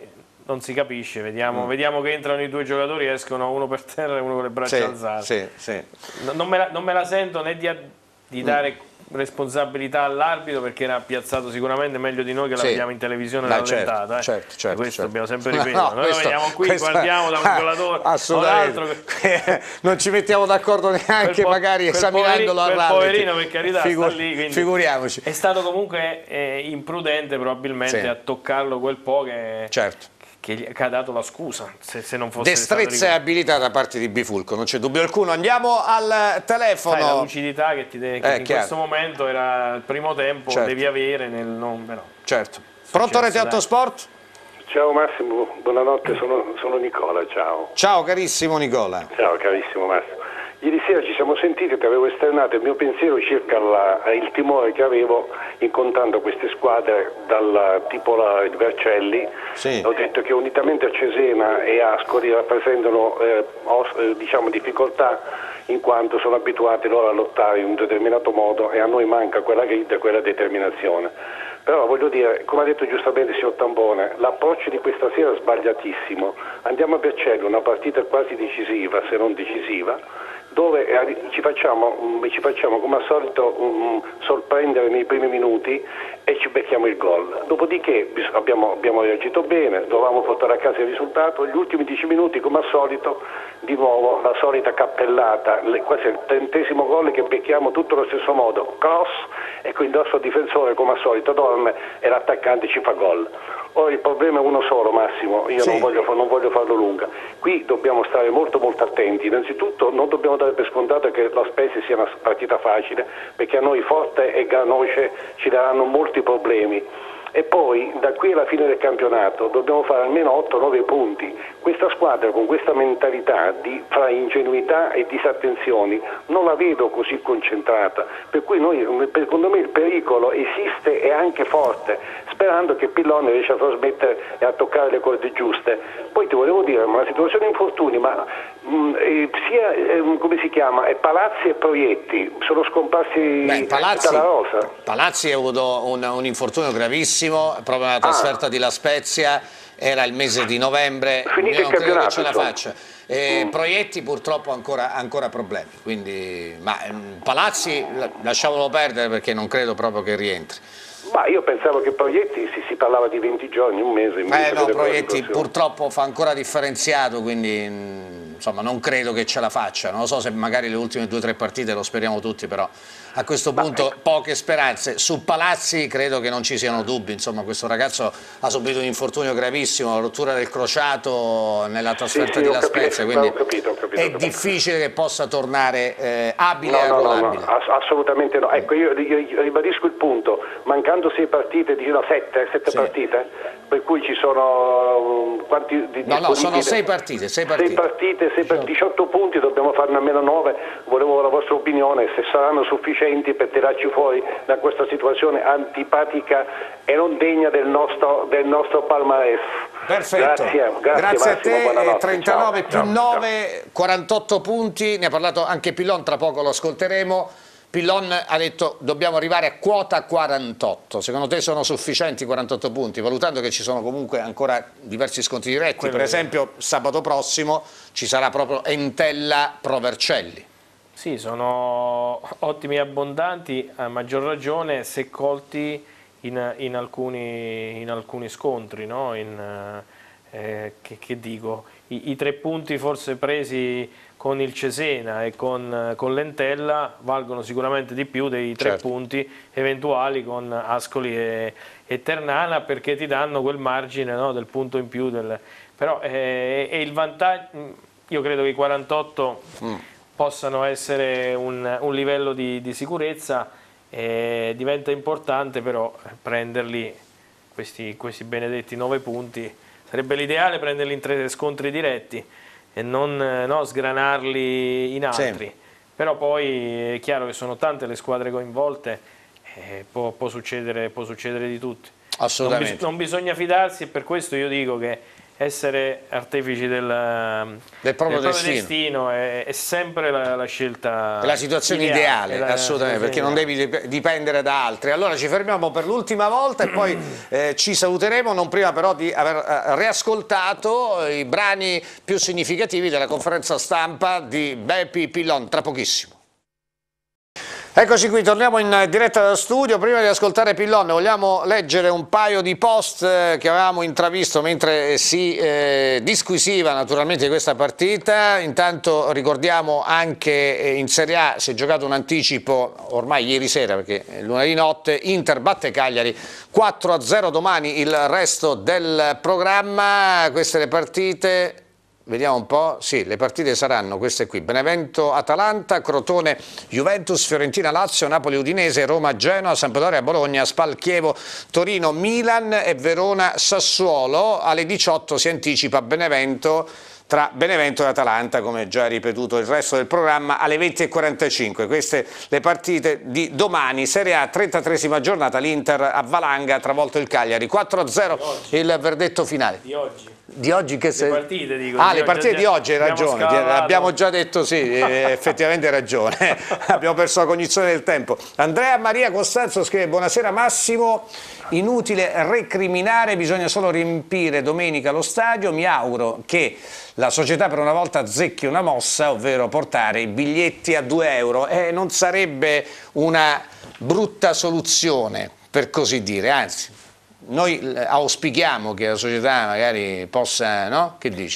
Speaker 3: non si capisce, vediamo,
Speaker 2: mm.
Speaker 3: vediamo che entrano i due giocatori, escono uno per terra e uno con le braccia
Speaker 2: sì,
Speaker 3: alzate.
Speaker 2: Sì, sì.
Speaker 3: Non, me la, non me la sento né di, di dare mm. responsabilità all'arbitro, perché era piazzato sicuramente meglio di noi che la sì. vediamo in televisione rallentata. Eh.
Speaker 2: Certo, certo,
Speaker 3: questo
Speaker 2: certo.
Speaker 3: dobbiamo sempre ripetere.
Speaker 2: No,
Speaker 3: noi
Speaker 2: questo,
Speaker 3: lo vediamo qui,
Speaker 2: questo,
Speaker 3: guardiamo da un giocatore
Speaker 2: assolutamente.
Speaker 3: o l'altro.
Speaker 2: Non ci mettiamo d'accordo neanche
Speaker 3: po
Speaker 2: magari esaminandolo al rallenti.
Speaker 3: Poverino, per carità, Figur sta lì,
Speaker 2: figuriamoci.
Speaker 3: È stato comunque eh, imprudente probabilmente sì. a toccarlo quel po' che... Certo. che ha dato la scusa, se, se non fosse
Speaker 2: destrezza e abilità da parte di Bifulco, non c'è dubbio alcuno. Andiamo al telefono.
Speaker 3: Sai, la lucidità che, ti de che eh, in chiaro. questo momento era il primo tempo, certo. devi avere nel non, però.
Speaker 2: Certo. Pronto Rete otto Sport?
Speaker 7: Ciao Massimo, buonanotte, sono, sono Nicola, ciao.
Speaker 2: Ciao carissimo Nicola.
Speaker 7: Ciao carissimo Massimo. Ieri sera ci siamo sentiti e ti avevo esternato il mio pensiero circa la, il timore che avevo incontrando queste squadre dal tipo la, il Vercelli. Sì. Ho detto che unitamente a Cesena e Ascoli rappresentano eh, os, eh, diciamo difficoltà in quanto sono abituati loro a lottare in un determinato modo e a noi manca quella grinta e quella determinazione. Però voglio dire, come ha detto giustamente il signor Tambone, l'approccio di questa sera è sbagliatissimo. Andiamo a Vercelli, una partita quasi decisiva, se non decisiva, dove ci facciamo, ci facciamo come al solito um, sorprendere nei primi minuti e ci becchiamo il gol. Dopodiché abbiamo, abbiamo reagito bene, dovevamo portare a casa il risultato. Gli ultimi dieci minuti, come al solito, di nuovo la solita cappellata, questo è il trentesimo gol che becchiamo tutto allo stesso modo, cross, e quindi il nostro difensore come al solito dorme e l'attaccante ci fa gol. Ora il problema è uno solo, Massimo, io sì. non, voglio, non voglio farlo lunga. Qui dobbiamo stare molto molto attenti. Innanzitutto non dobbiamo dare per scontato che la Spezia sia una partita facile, perché a noi Forte e Garnoce ci daranno molti problemi. e poi da qui alla fine del campionato dobbiamo fare almeno otto nove punti. Questa squadra con questa mentalità di, fra ingenuità e disattenzioni non la vedo così concentrata, per cui noi, secondo me il pericolo esiste e anche forte, sperando che Pillon riesca a trasmettere e a toccare le corde giuste. Poi ti volevo dire, ma la situazione infortuni, ma mh, eh, sia eh, come si chiama, eh, Palazzi e Proietti sono scomparsi
Speaker 2: Beh, Palazzi,
Speaker 7: dalla rosa.
Speaker 2: Palazzi ha avuto un, un infortunio gravissimo proprio nella trasferta ah. di La Spezia, era il mese di novembre,
Speaker 7: finito
Speaker 2: io non
Speaker 7: il
Speaker 2: credo che
Speaker 7: campionato
Speaker 2: ce la
Speaker 7: insomma.
Speaker 2: faccia. E
Speaker 7: mm.
Speaker 2: Proietti purtroppo ancora, ancora problemi, quindi, ma Palazzi lasciamolo perdere perché non credo proprio che rientri.
Speaker 7: Ma io pensavo che Proietti si, si parlava di venti giorni, un mese.
Speaker 2: Eh no, Proietti purtroppo fa ancora differenziato, quindi insomma non credo che ce la faccia. Non lo so se magari le ultime due o tre partite, lo speriamo tutti, però a questo punto poche speranze. Su Palazzi credo che non ci siano dubbi, insomma questo ragazzo ha subito un infortunio gravissimo, la rottura del crociato nella trasferta sì, sì, di La Spezia, quindi
Speaker 7: ho capito, ho capito,
Speaker 2: è
Speaker 7: ho capito.
Speaker 2: difficile che possa tornare eh, abile
Speaker 7: no,
Speaker 2: e
Speaker 7: no,
Speaker 2: arruolabile.
Speaker 7: No, no, assolutamente no. Ecco, io, io ribadisco il punto, mancando sei partite, no, sette, sette sì. partite, per cui ci sono quanti di,
Speaker 2: no, no, sono sei partite, sei partite.
Speaker 7: sei partite, sei per diciotto punti, dobbiamo farne almeno nove. Volevo la vostra opinione, se saranno sufficienti per tirarci fuori da questa situazione antipatica e non degna del nostro, del nostro palmarès.
Speaker 2: Perfetto,
Speaker 7: grazie, grazie,
Speaker 2: grazie
Speaker 7: Massimo,
Speaker 2: a te,
Speaker 7: buonanotte.
Speaker 2: trentanove
Speaker 7: ciao,
Speaker 2: più
Speaker 7: ciao,
Speaker 2: nove,
Speaker 7: ciao.
Speaker 2: quarantotto punti, ne ha parlato anche Pillon, tra poco lo ascolteremo. Pillon ha detto dobbiamo arrivare a quota quarantotto, secondo te sono sufficienti quarantotto punti, valutando che ci sono comunque ancora diversi scontri diretti, Quello per esempio è... sabato prossimo ci sarà proprio Entella Pro Vercelli.
Speaker 3: Sì, sono ottimi e abbondanti, a maggior ragione se colti in, in, alcuni, in alcuni scontri, no? in, eh, che, che dico, I, i tre punti forse presi con il Cesena e con, con l'Entella valgono sicuramente di più dei tre certo. punti eventuali con Ascoli e, e Ternana, perché ti danno quel margine, no, del punto in più. Del, però è, è il vantaggio, io credo che i quarantotto mm. possano essere un, un livello di, di sicurezza, e diventa importante però prenderli, questi, questi benedetti nove punti, sarebbe l'ideale prenderli in tre scontri diretti e non no, sgranarli in altri, sì. Però poi è chiaro che sono tante le squadre coinvolte, e può, può, succedere, può succedere di tutti.
Speaker 2: Assolutamente.
Speaker 3: Non, bis non bisogna fidarsi, e per questo io dico che essere artefici del,
Speaker 2: del proprio,
Speaker 3: del proprio
Speaker 2: destino,
Speaker 3: destino è, è sempre la, la scelta,
Speaker 2: è la situazione ideale, ideale
Speaker 3: la,
Speaker 2: assolutamente, perché non devi dipendere da altri. Allora ci fermiamo per l'ultima volta e poi eh, ci saluteremo, non prima però di aver eh, riascoltato i brani più significativi della conferenza stampa di Beppi Pillon, tra pochissimo. Eccoci qui, torniamo in diretta dallo studio. Prima di ascoltare Pillon vogliamo leggere un paio di post che avevamo intravisto mentre si eh, disquisiva naturalmente di questa partita. Intanto ricordiamo anche in Serie A si è giocato un anticipo ormai ieri sera, perché è lunedì notte, Inter batte Cagliari quattro a zero, domani il resto del programma. Queste le partite. Vediamo un po', sì, le partite saranno queste qui: Benevento-Atalanta, Crotone-Juventus, Fiorentina-Lazio, Napoli-Udinese, Roma-Genoa, Sampdoria-Bologna, Spal-Chievo, Torino-Milan e Verona-Sassuolo. Alle diciotto si anticipa Benevento tra Benevento e Atalanta, come già ripetuto il resto del programma, alle venti e quarantacinque. Queste le partite di domani. Serie A, trentatreesima giornata, l'Inter a Valanga, travolto il Cagliari, quattro a zero il verdetto finale.
Speaker 3: Di oggi.
Speaker 2: Di oggi che se...
Speaker 3: Le partite, dico.
Speaker 2: Ah, le partite di oggi, hai ragione,
Speaker 3: scavato.
Speaker 2: Abbiamo già detto sì, effettivamente hai ragione, abbiamo perso la cognizione del tempo. Andrea Maria Costanzo scrive: buonasera Massimo, inutile recriminare, bisogna solo riempire domenica lo stadio, mi auguro che la società per una volta azzecchi una mossa, ovvero portare i biglietti a due euro, e non sarebbe una brutta soluzione, per così dire, anzi. Noi auspichiamo che la società magari possa, no? Che dici?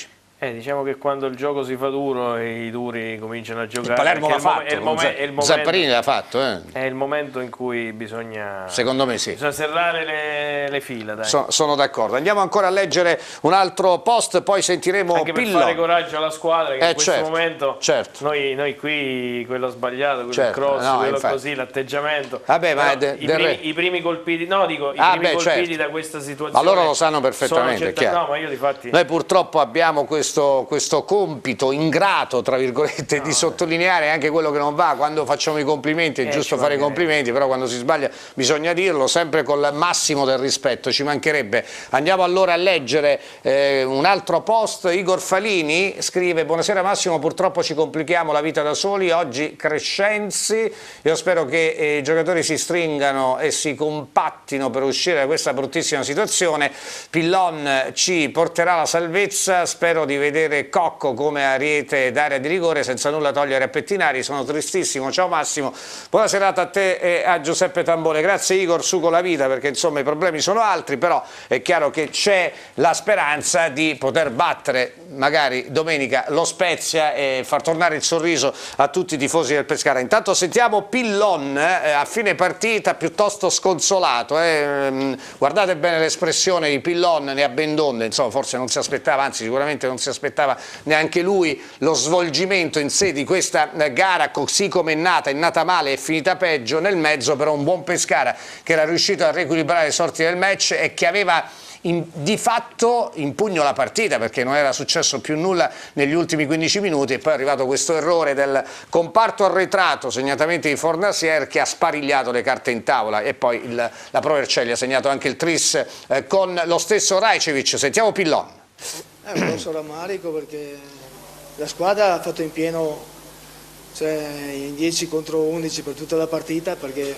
Speaker 3: Eh, diciamo che quando il gioco si fa duro e i duri cominciano a giocare.
Speaker 2: Il Palermo l'ha fatto,
Speaker 3: è il momen- è il momento,
Speaker 2: Zapparini l'ha fatto. Eh.
Speaker 3: È il momento in cui bisogna,
Speaker 2: secondo me sì.
Speaker 3: bisogna serrare le, le fila. Dai.
Speaker 2: So, sono d'accordo. Andiamo ancora a leggere un altro post, poi sentiremo
Speaker 3: Anche per
Speaker 2: Pillon.
Speaker 3: fare coraggio alla squadra, che
Speaker 2: eh,
Speaker 3: in questo
Speaker 2: certo,
Speaker 3: momento
Speaker 2: certo.
Speaker 3: Noi, noi qui, quello sbagliato, quello
Speaker 2: certo,
Speaker 3: cross,
Speaker 2: no,
Speaker 3: quello
Speaker 2: infatti.
Speaker 3: così, l'atteggiamento.
Speaker 2: Vabbè, ma de,
Speaker 3: i,
Speaker 2: del
Speaker 3: primi,
Speaker 2: re.
Speaker 3: i primi colpiti, no, dico, i
Speaker 2: ah,
Speaker 3: primi
Speaker 2: beh,
Speaker 3: colpiti
Speaker 2: certo.
Speaker 3: da questa situazione.
Speaker 2: Ma loro lo sanno perfettamente, è chiaro.
Speaker 3: No, ma io difatti...
Speaker 2: Noi purtroppo abbiamo questo, questo compito ingrato, tra virgolette, no, di sottolineare anche quello che non va. Quando facciamo i complimenti è eh, giusto fare i complimenti, però quando si sbaglia bisogna dirlo, sempre col massimo del rispetto, ci mancherebbe. Andiamo allora a leggere eh, un altro post. Igor Falini scrive: buonasera Massimo, purtroppo ci complichiamo la vita da soli, oggi Crescenzi, io spero che eh, i giocatori si stringano e si compattino per uscire da questa bruttissima situazione. Pillon ci porterà la salvezza, spero di vedere Cocco come ariete d'area di rigore, senza nulla togliere a Pettinari, sono tristissimo, ciao Massimo, buona serata a te e a Giuseppe Tambone. Grazie Igor, su con la vita, perché insomma i problemi sono altri, però è chiaro che c'è la speranza di poter battere magari domenica lo Spezia e far tornare il sorriso a tutti i tifosi del Pescara. Intanto sentiamo Pillon eh, a fine partita piuttosto sconsolato, eh. Guardate bene l'espressione di Pillon, ne ha ben donde, insomma forse non si aspettava, anzi sicuramente non si aspettava neanche lui lo svolgimento in sé di questa gara, così come è nata, è nata male, è finita peggio. Nel mezzo però un buon Pescara che era riuscito a riequilibrare le sorti del match e che aveva in, di fatto in pugno la partita, perché non era successo più nulla negli ultimi quindici minuti e poi è arrivato questo errore del comparto arretrato, segnatamente di Fornasier, che ha sparigliato le carte in tavola, e poi il, la Pro Vercelli ha segnato anche il tris eh, con lo stesso Rajcevic. Sentiamo Pillon.
Speaker 8: È un grosso rammarico perché la squadra ha fatto in pieno, cioè in dieci contro undici per tutta la partita, perché eh,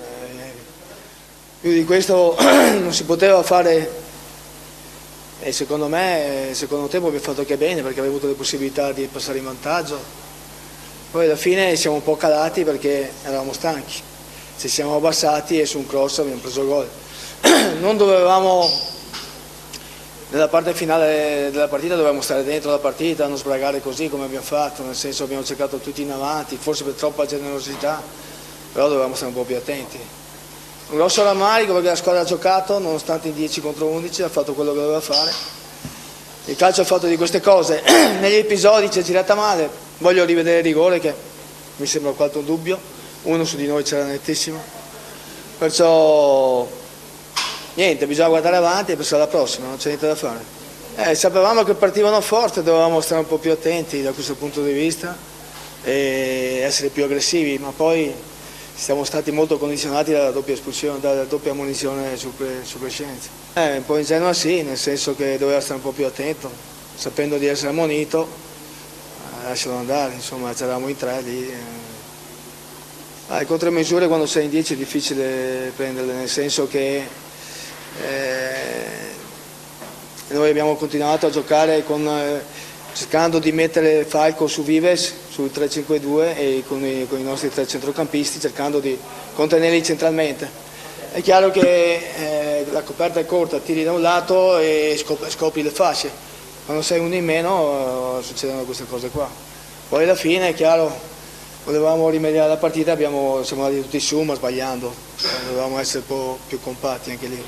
Speaker 8: più di questo non si poteva fare, e secondo me il secondo tempo abbiamo fatto anche bene perché abbiamo avuto le possibilità di passare in vantaggio. Poi alla fine siamo un po' calati perché eravamo stanchi, ci siamo abbassati e su un cross abbiamo preso il gol. Non dovevamo, nella parte finale della partita dovevamo stare dentro la partita, non sbragare così come abbiamo fatto, nel senso abbiamo cercato tutti in avanti, forse per troppa generosità, però dovevamo stare un po' più attenti. Un grosso rammarico perché la squadra ha giocato, nonostante in dieci contro undici, ha fatto quello che doveva fare. Il calcio ha fatto di queste cose, negli episodi ci è girata male, voglio rivedere il rigore che mi sembra qualche dubbio, uno su di noi c'era nettissimo, perciò niente, bisogna guardare avanti e pensare alla prossima, non c'è niente da fare. Eh, sapevamo che partivano forte, dovevamo stare un po' più attenti da questo punto di vista e essere più aggressivi, ma poi siamo stati molto condizionati dalla doppia espulsione, dalla doppia ammonizione su, su Crescenzi. Eh, un po' ingenua sì, nel senso che doveva stare un po' più attento, sapendo di essere ammonito, eh, lascialo andare, insomma c'eravamo in tre lì. Eh. Le contromisure quando sei in dieci è difficile prenderle, nel senso che eh, noi abbiamo continuato a giocare con... Eh, cercando di mettere Falco su Vives, sul tre cinque due e con i, con i nostri tre centrocampisti, cercando di contenerli centralmente. È chiaro che eh, la coperta è corta, tiri da un lato e scopri, scopri le fasce. Quando sei uno in meno eh, succedono queste cose qua. Poi alla fine è chiaro, volevamo rimediare la partita, abbiamo, siamo andati tutti su ma sbagliando, dovevamo essere un po' più compatti anche lì.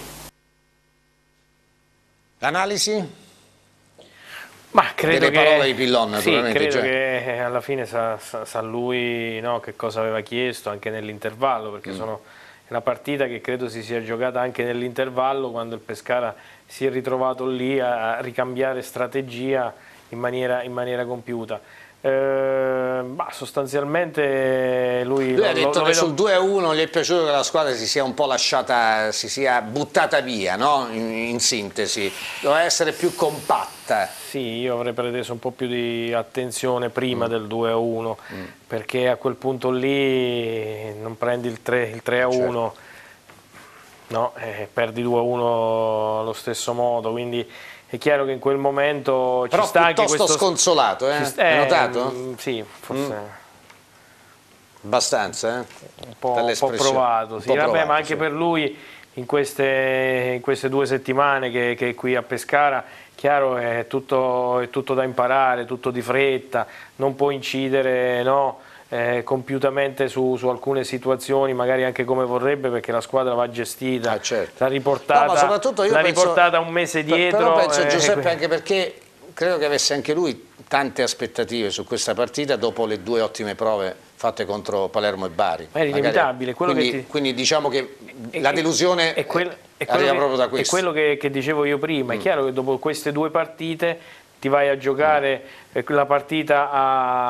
Speaker 2: L'analisi?
Speaker 3: Ma credo
Speaker 2: delle
Speaker 3: che,
Speaker 2: parole di Pillon, naturalmente.
Speaker 3: Sì, credo
Speaker 2: cioè.
Speaker 3: che alla fine sa, sa, sa lui no, che cosa aveva chiesto anche nell'intervallo, perché mm. sono è una partita che credo si sia giocata anche nell'intervallo, quando il Pescara si è ritrovato lì a, a ricambiare strategia in maniera, in maniera compiuta. Eh, bah, sostanzialmente lui,
Speaker 2: lui
Speaker 3: lo,
Speaker 2: ha detto
Speaker 3: lo, lo
Speaker 2: che
Speaker 3: vedo...
Speaker 2: sul due a uno gli è piaciuto che la squadra si sia un po' lasciata, si sia buttata via, no? in, in sintesi, doveva essere più compatta.
Speaker 3: Sì, io avrei preteso un po' più di attenzione prima mm. del due a uno, mm. perché a quel punto lì non prendi il tre a uno, certo. no, eh, perdi due a uno allo stesso modo, quindi è chiaro che in quel momento
Speaker 2: però
Speaker 3: ci sta anche questo...
Speaker 2: sconsolato, eh?
Speaker 3: eh,
Speaker 2: Hai notato?
Speaker 3: Mh, sì, forse... Mm.
Speaker 2: Abbastanza, eh?
Speaker 3: Un po', un po' provato,
Speaker 2: un
Speaker 3: sì.
Speaker 2: po'
Speaker 3: Vabbè,
Speaker 2: provato,
Speaker 3: ma anche
Speaker 2: sì.
Speaker 3: per lui in queste, in queste due settimane che, che è qui a Pescara chiaro è tutto, è tutto da imparare, tutto di fretta, non può incidere, no, eh, compiutamente su, su alcune situazioni, magari anche come vorrebbe, perché la squadra va gestita,
Speaker 2: ah, certo.
Speaker 3: l'ha riportata,
Speaker 2: no, ma soprattutto io
Speaker 3: l'ha
Speaker 2: penso,
Speaker 3: riportata un mese dietro.
Speaker 2: Però penso
Speaker 3: eh,
Speaker 2: Giuseppe anche perché credo che avesse anche lui tante aspettative su questa partita dopo le due ottime prove fatte contro Palermo e Bari.
Speaker 3: Ma è inevitabile. Quello
Speaker 2: quindi,
Speaker 3: che ti...
Speaker 2: quindi diciamo che
Speaker 3: e,
Speaker 2: la delusione
Speaker 3: è, quel, è
Speaker 2: arriva
Speaker 3: che,
Speaker 2: proprio da questo.
Speaker 3: È quello che, che dicevo io prima, mm. È chiaro che dopo queste due partite ti vai a giocare mm. la partita a,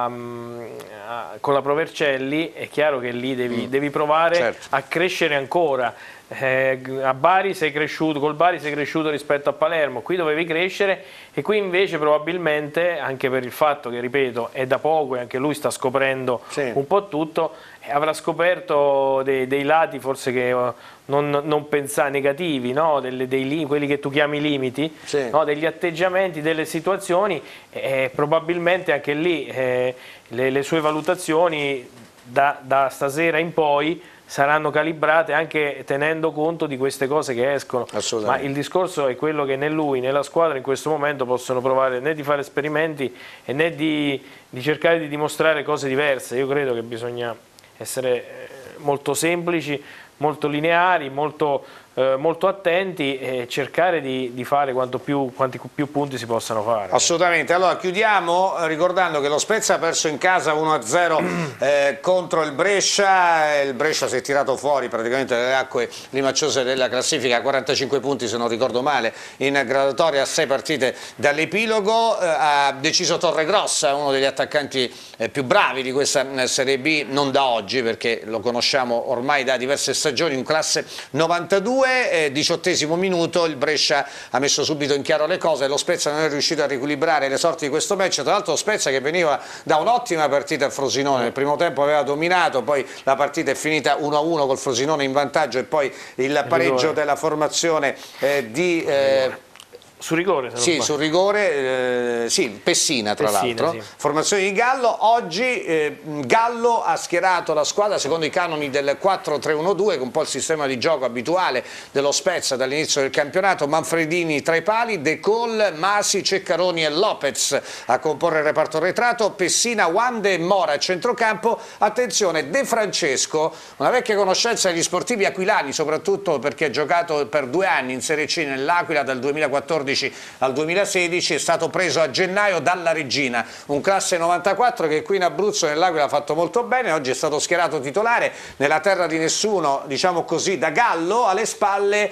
Speaker 3: a, con la Provercelli, è chiaro che lì devi, mm. devi provare certo. a crescere ancora. Eh, a Bari sei cresciuto, col Bari sei cresciuto rispetto a Palermo, qui dovevi crescere e qui invece probabilmente, anche per il fatto che ripeto è da poco e anche lui sta scoprendo sì. un po' tutto, eh, avrà scoperto dei, dei lati forse che uh, non, non pensa negativi, no? Delle, dei, quelli che tu chiami limiti, sì. no? Degli atteggiamenti, delle situazioni, eh, probabilmente anche lì eh, le, le sue valutazioni da, da stasera in poi saranno calibrate anche tenendo conto di queste cose che escono, ma il discorso è quello che né lui né la squadra in questo momento possono provare né di fare esperimenti e né di, di cercare di dimostrare cose diverse. Io credo che bisogna essere molto semplici, molto lineari, molto, eh, molto attenti e cercare di, di fare quanto più, quanti più punti si possano fare.
Speaker 2: Assolutamente. Allora chiudiamo ricordando che lo Spezia ha perso in casa uno a zero eh, contro il Brescia. Il Brescia si è tirato fuori praticamente dalle acque limacciose della classifica, quarantacinque punti se non ricordo male in graduatoria a sei partite dall'epilogo. Eh, ha deciso Torregrossa, uno degli attaccanti eh, più bravi di questa eh, Serie B, non da oggi perché lo conosciamo ormai da diverse stagioni, un classe novantadue. Eh, diciottesimo minuto, il Brescia ha messo subito in chiaro le cose, lo Spezia non è riuscito a riequilibrare le sorti di questo match, tra l'altro lo Spezia che veniva da un'ottima partita a Frosinone, nel primo tempo aveva dominato, poi la partita è finita uno a uno col Frosinone in vantaggio e poi il pareggio della formazione eh, di... Eh,
Speaker 3: Su rigore? Se
Speaker 2: sì, sul rigore, eh, sì, Pessina tra l'altro, sì. Formazione di Gallo. Oggi eh, Gallo ha schierato la squadra secondo i canoni del quattro tre uno due, con un po' il sistema di gioco abituale dello Spezia dall'inizio del campionato. Manfredini tra i pali, De Col, Masi, Ceccaroni e Lopez a comporre il reparto arretrato, Pessina, Wande e Mora a centrocampo. Attenzione, De Francesco, una vecchia conoscenza degli sportivi aquilani, soprattutto perché ha giocato per due anni in Serie C nell'Aquila dal duemilaquattordici al duemilasedici, è stato preso a gennaio dalla Regina, un classe novantaquattro che qui in Abruzzo nell'Aquila ha fatto molto bene. Oggi è stato schierato titolare nella terra di nessuno, diciamo così, da Gallo. Alle spalle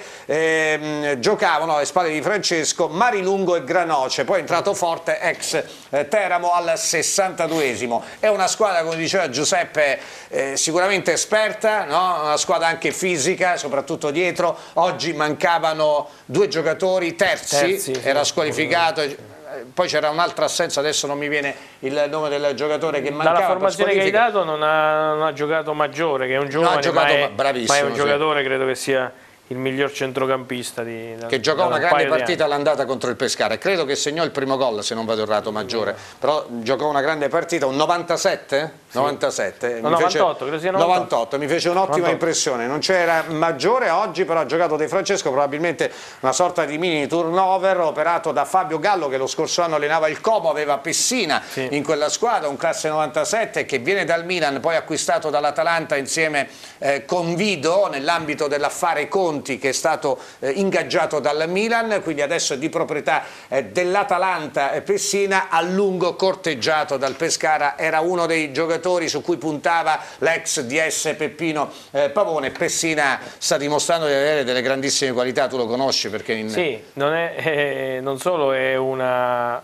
Speaker 2: ehm, giocavano, alle spalle di Francesco, Marilungo e Granoce, poi è entrato forte ex eh, Teramo al sessantaduesimo. È una squadra, come diceva Giuseppe, eh, sicuramente esperta, no? Una squadra anche fisica, soprattutto dietro. Oggi mancavano due giocatori terzi, Terzi, era squalificato, poi c'era un'altra assenza, adesso non mi viene il nome del giocatore che mancava.
Speaker 3: Dalla formazione che hai dato non ha, non ha giocato Maggiore, che è un giovane, ma è, ma è un giocatore, sì. Credo che sia il miglior centrocampista di, da,
Speaker 2: che giocò una grande partita all'andata contro il Pescara, credo che segnò il primo gol se non vado errato Maggiore, però giocò una grande partita, un novantasette? Sì. novantasette,
Speaker 3: no,
Speaker 2: mi
Speaker 3: novantotto,
Speaker 2: fece,
Speaker 3: credo sia
Speaker 2: novantotto. novantotto, mi fece un'ottima impressione, non c'era Maggiore. Oggi però ha giocato De Francesco, probabilmente una sorta di mini turnover operato da Fabio Gallo, che lo scorso anno allenava il Como, aveva Pessina sì. in quella squadra, un classe novantasette che viene dal Milan, poi acquistato dall'Atalanta insieme eh, con Vido nell'ambito dell'affare Conti, che è stato eh, ingaggiato dal Milan, quindi adesso è di proprietà eh, dell'Atalanta. Pessina, a lungo corteggiato dal Pescara, era uno dei giocatori su cui puntava l'ex D S Peppino eh, Pavone. Pessina sta dimostrando di avere delle grandissime qualità, tu lo conosci perché in...
Speaker 3: Sì, non, è, eh, non solo è una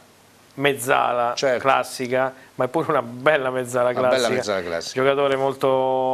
Speaker 3: mezzala certo. classica, ma è pure una bella mezzala classica,
Speaker 2: bella mezzala classica.
Speaker 3: Giocatore molto,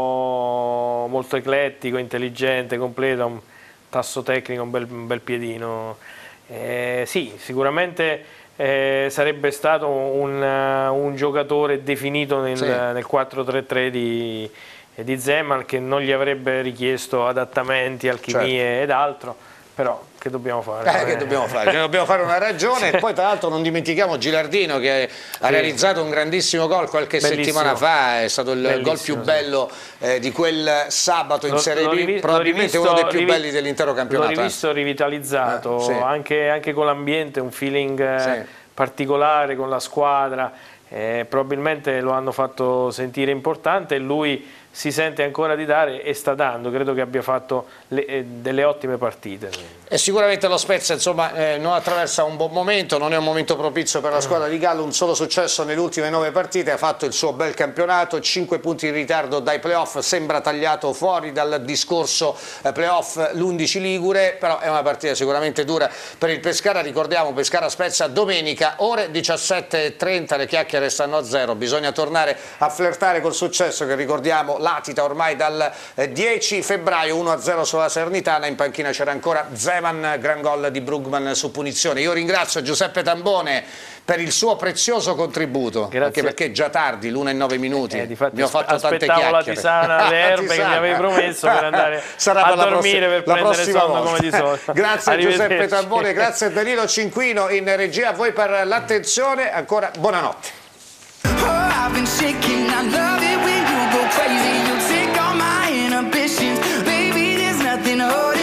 Speaker 3: molto eclettico, intelligente, completo, un tasso tecnico, un bel, un bel piedino. Eh, sì, sicuramente eh, sarebbe stato un, un giocatore definito nel, sì. nel quattro tre tre di, di Zeman, che non gli avrebbe richiesto adattamenti, alchimie certo. ed altro, però che dobbiamo fare?
Speaker 2: Eh, che dobbiamo fare? Che dobbiamo fare una ragione. E poi tra l'altro non dimentichiamo Gilardino che ha sì. realizzato un grandissimo gol qualche Bellissimo. settimana fa, è stato il Bellissimo, gol più bello eh, di quel sabato in lo, Serie B, rivi, probabilmente rivisto, uno dei più rivi, belli dell'intero campionato.
Speaker 3: L'ho rivisto rivitalizzato, eh, sì. anche, anche con l'ambiente, un feeling sì. particolare con la squadra, eh, probabilmente lo hanno fatto sentire importante e lui si sente ancora di dare e sta dando, credo che abbia fatto le, eh, delle ottime partite.
Speaker 2: E sicuramente lo Spezia insomma, eh, non attraversa un buon momento, non è un momento propizio per la squadra di Gallo, un solo successo nelle ultime nove partite, ha fatto il suo bel campionato, cinque punti in ritardo dai playoff, sembra tagliato fuori dal discorso eh, playoff l'undici Ligure, però è una partita sicuramente dura per il Pescara. Ricordiamo Pescara Spezia domenica ore diciassette e trenta, le chiacchiere stanno a zero, bisogna tornare a flirtare col successo che ricordiamo latita ormai dal dieci febbraio, uno a zero sulla Salernitana, in panchina c'era ancora Zeman, gran gol di Brugman su punizione. Io ringrazio Giuseppe Tambone per il suo prezioso contributo, Grazie. anche perché è già tardi, l'una e nove minuti,
Speaker 3: eh, difatti,
Speaker 2: mi ho fatto tante chiacchiere.
Speaker 3: la tisana alle erbe che mi avevi promesso per andare
Speaker 2: Sarà
Speaker 3: a
Speaker 2: per
Speaker 3: dormire per
Speaker 2: la
Speaker 3: prendere sonno
Speaker 2: volta.
Speaker 3: come di solito.
Speaker 2: Grazie Giuseppe Tambone, grazie Danilo Cinquino in regia, a voi per l'attenzione, ancora buonanotte.
Speaker 1: I've been shaking, I love it when you go crazy. You take all my inhibitions, baby, there's nothing holding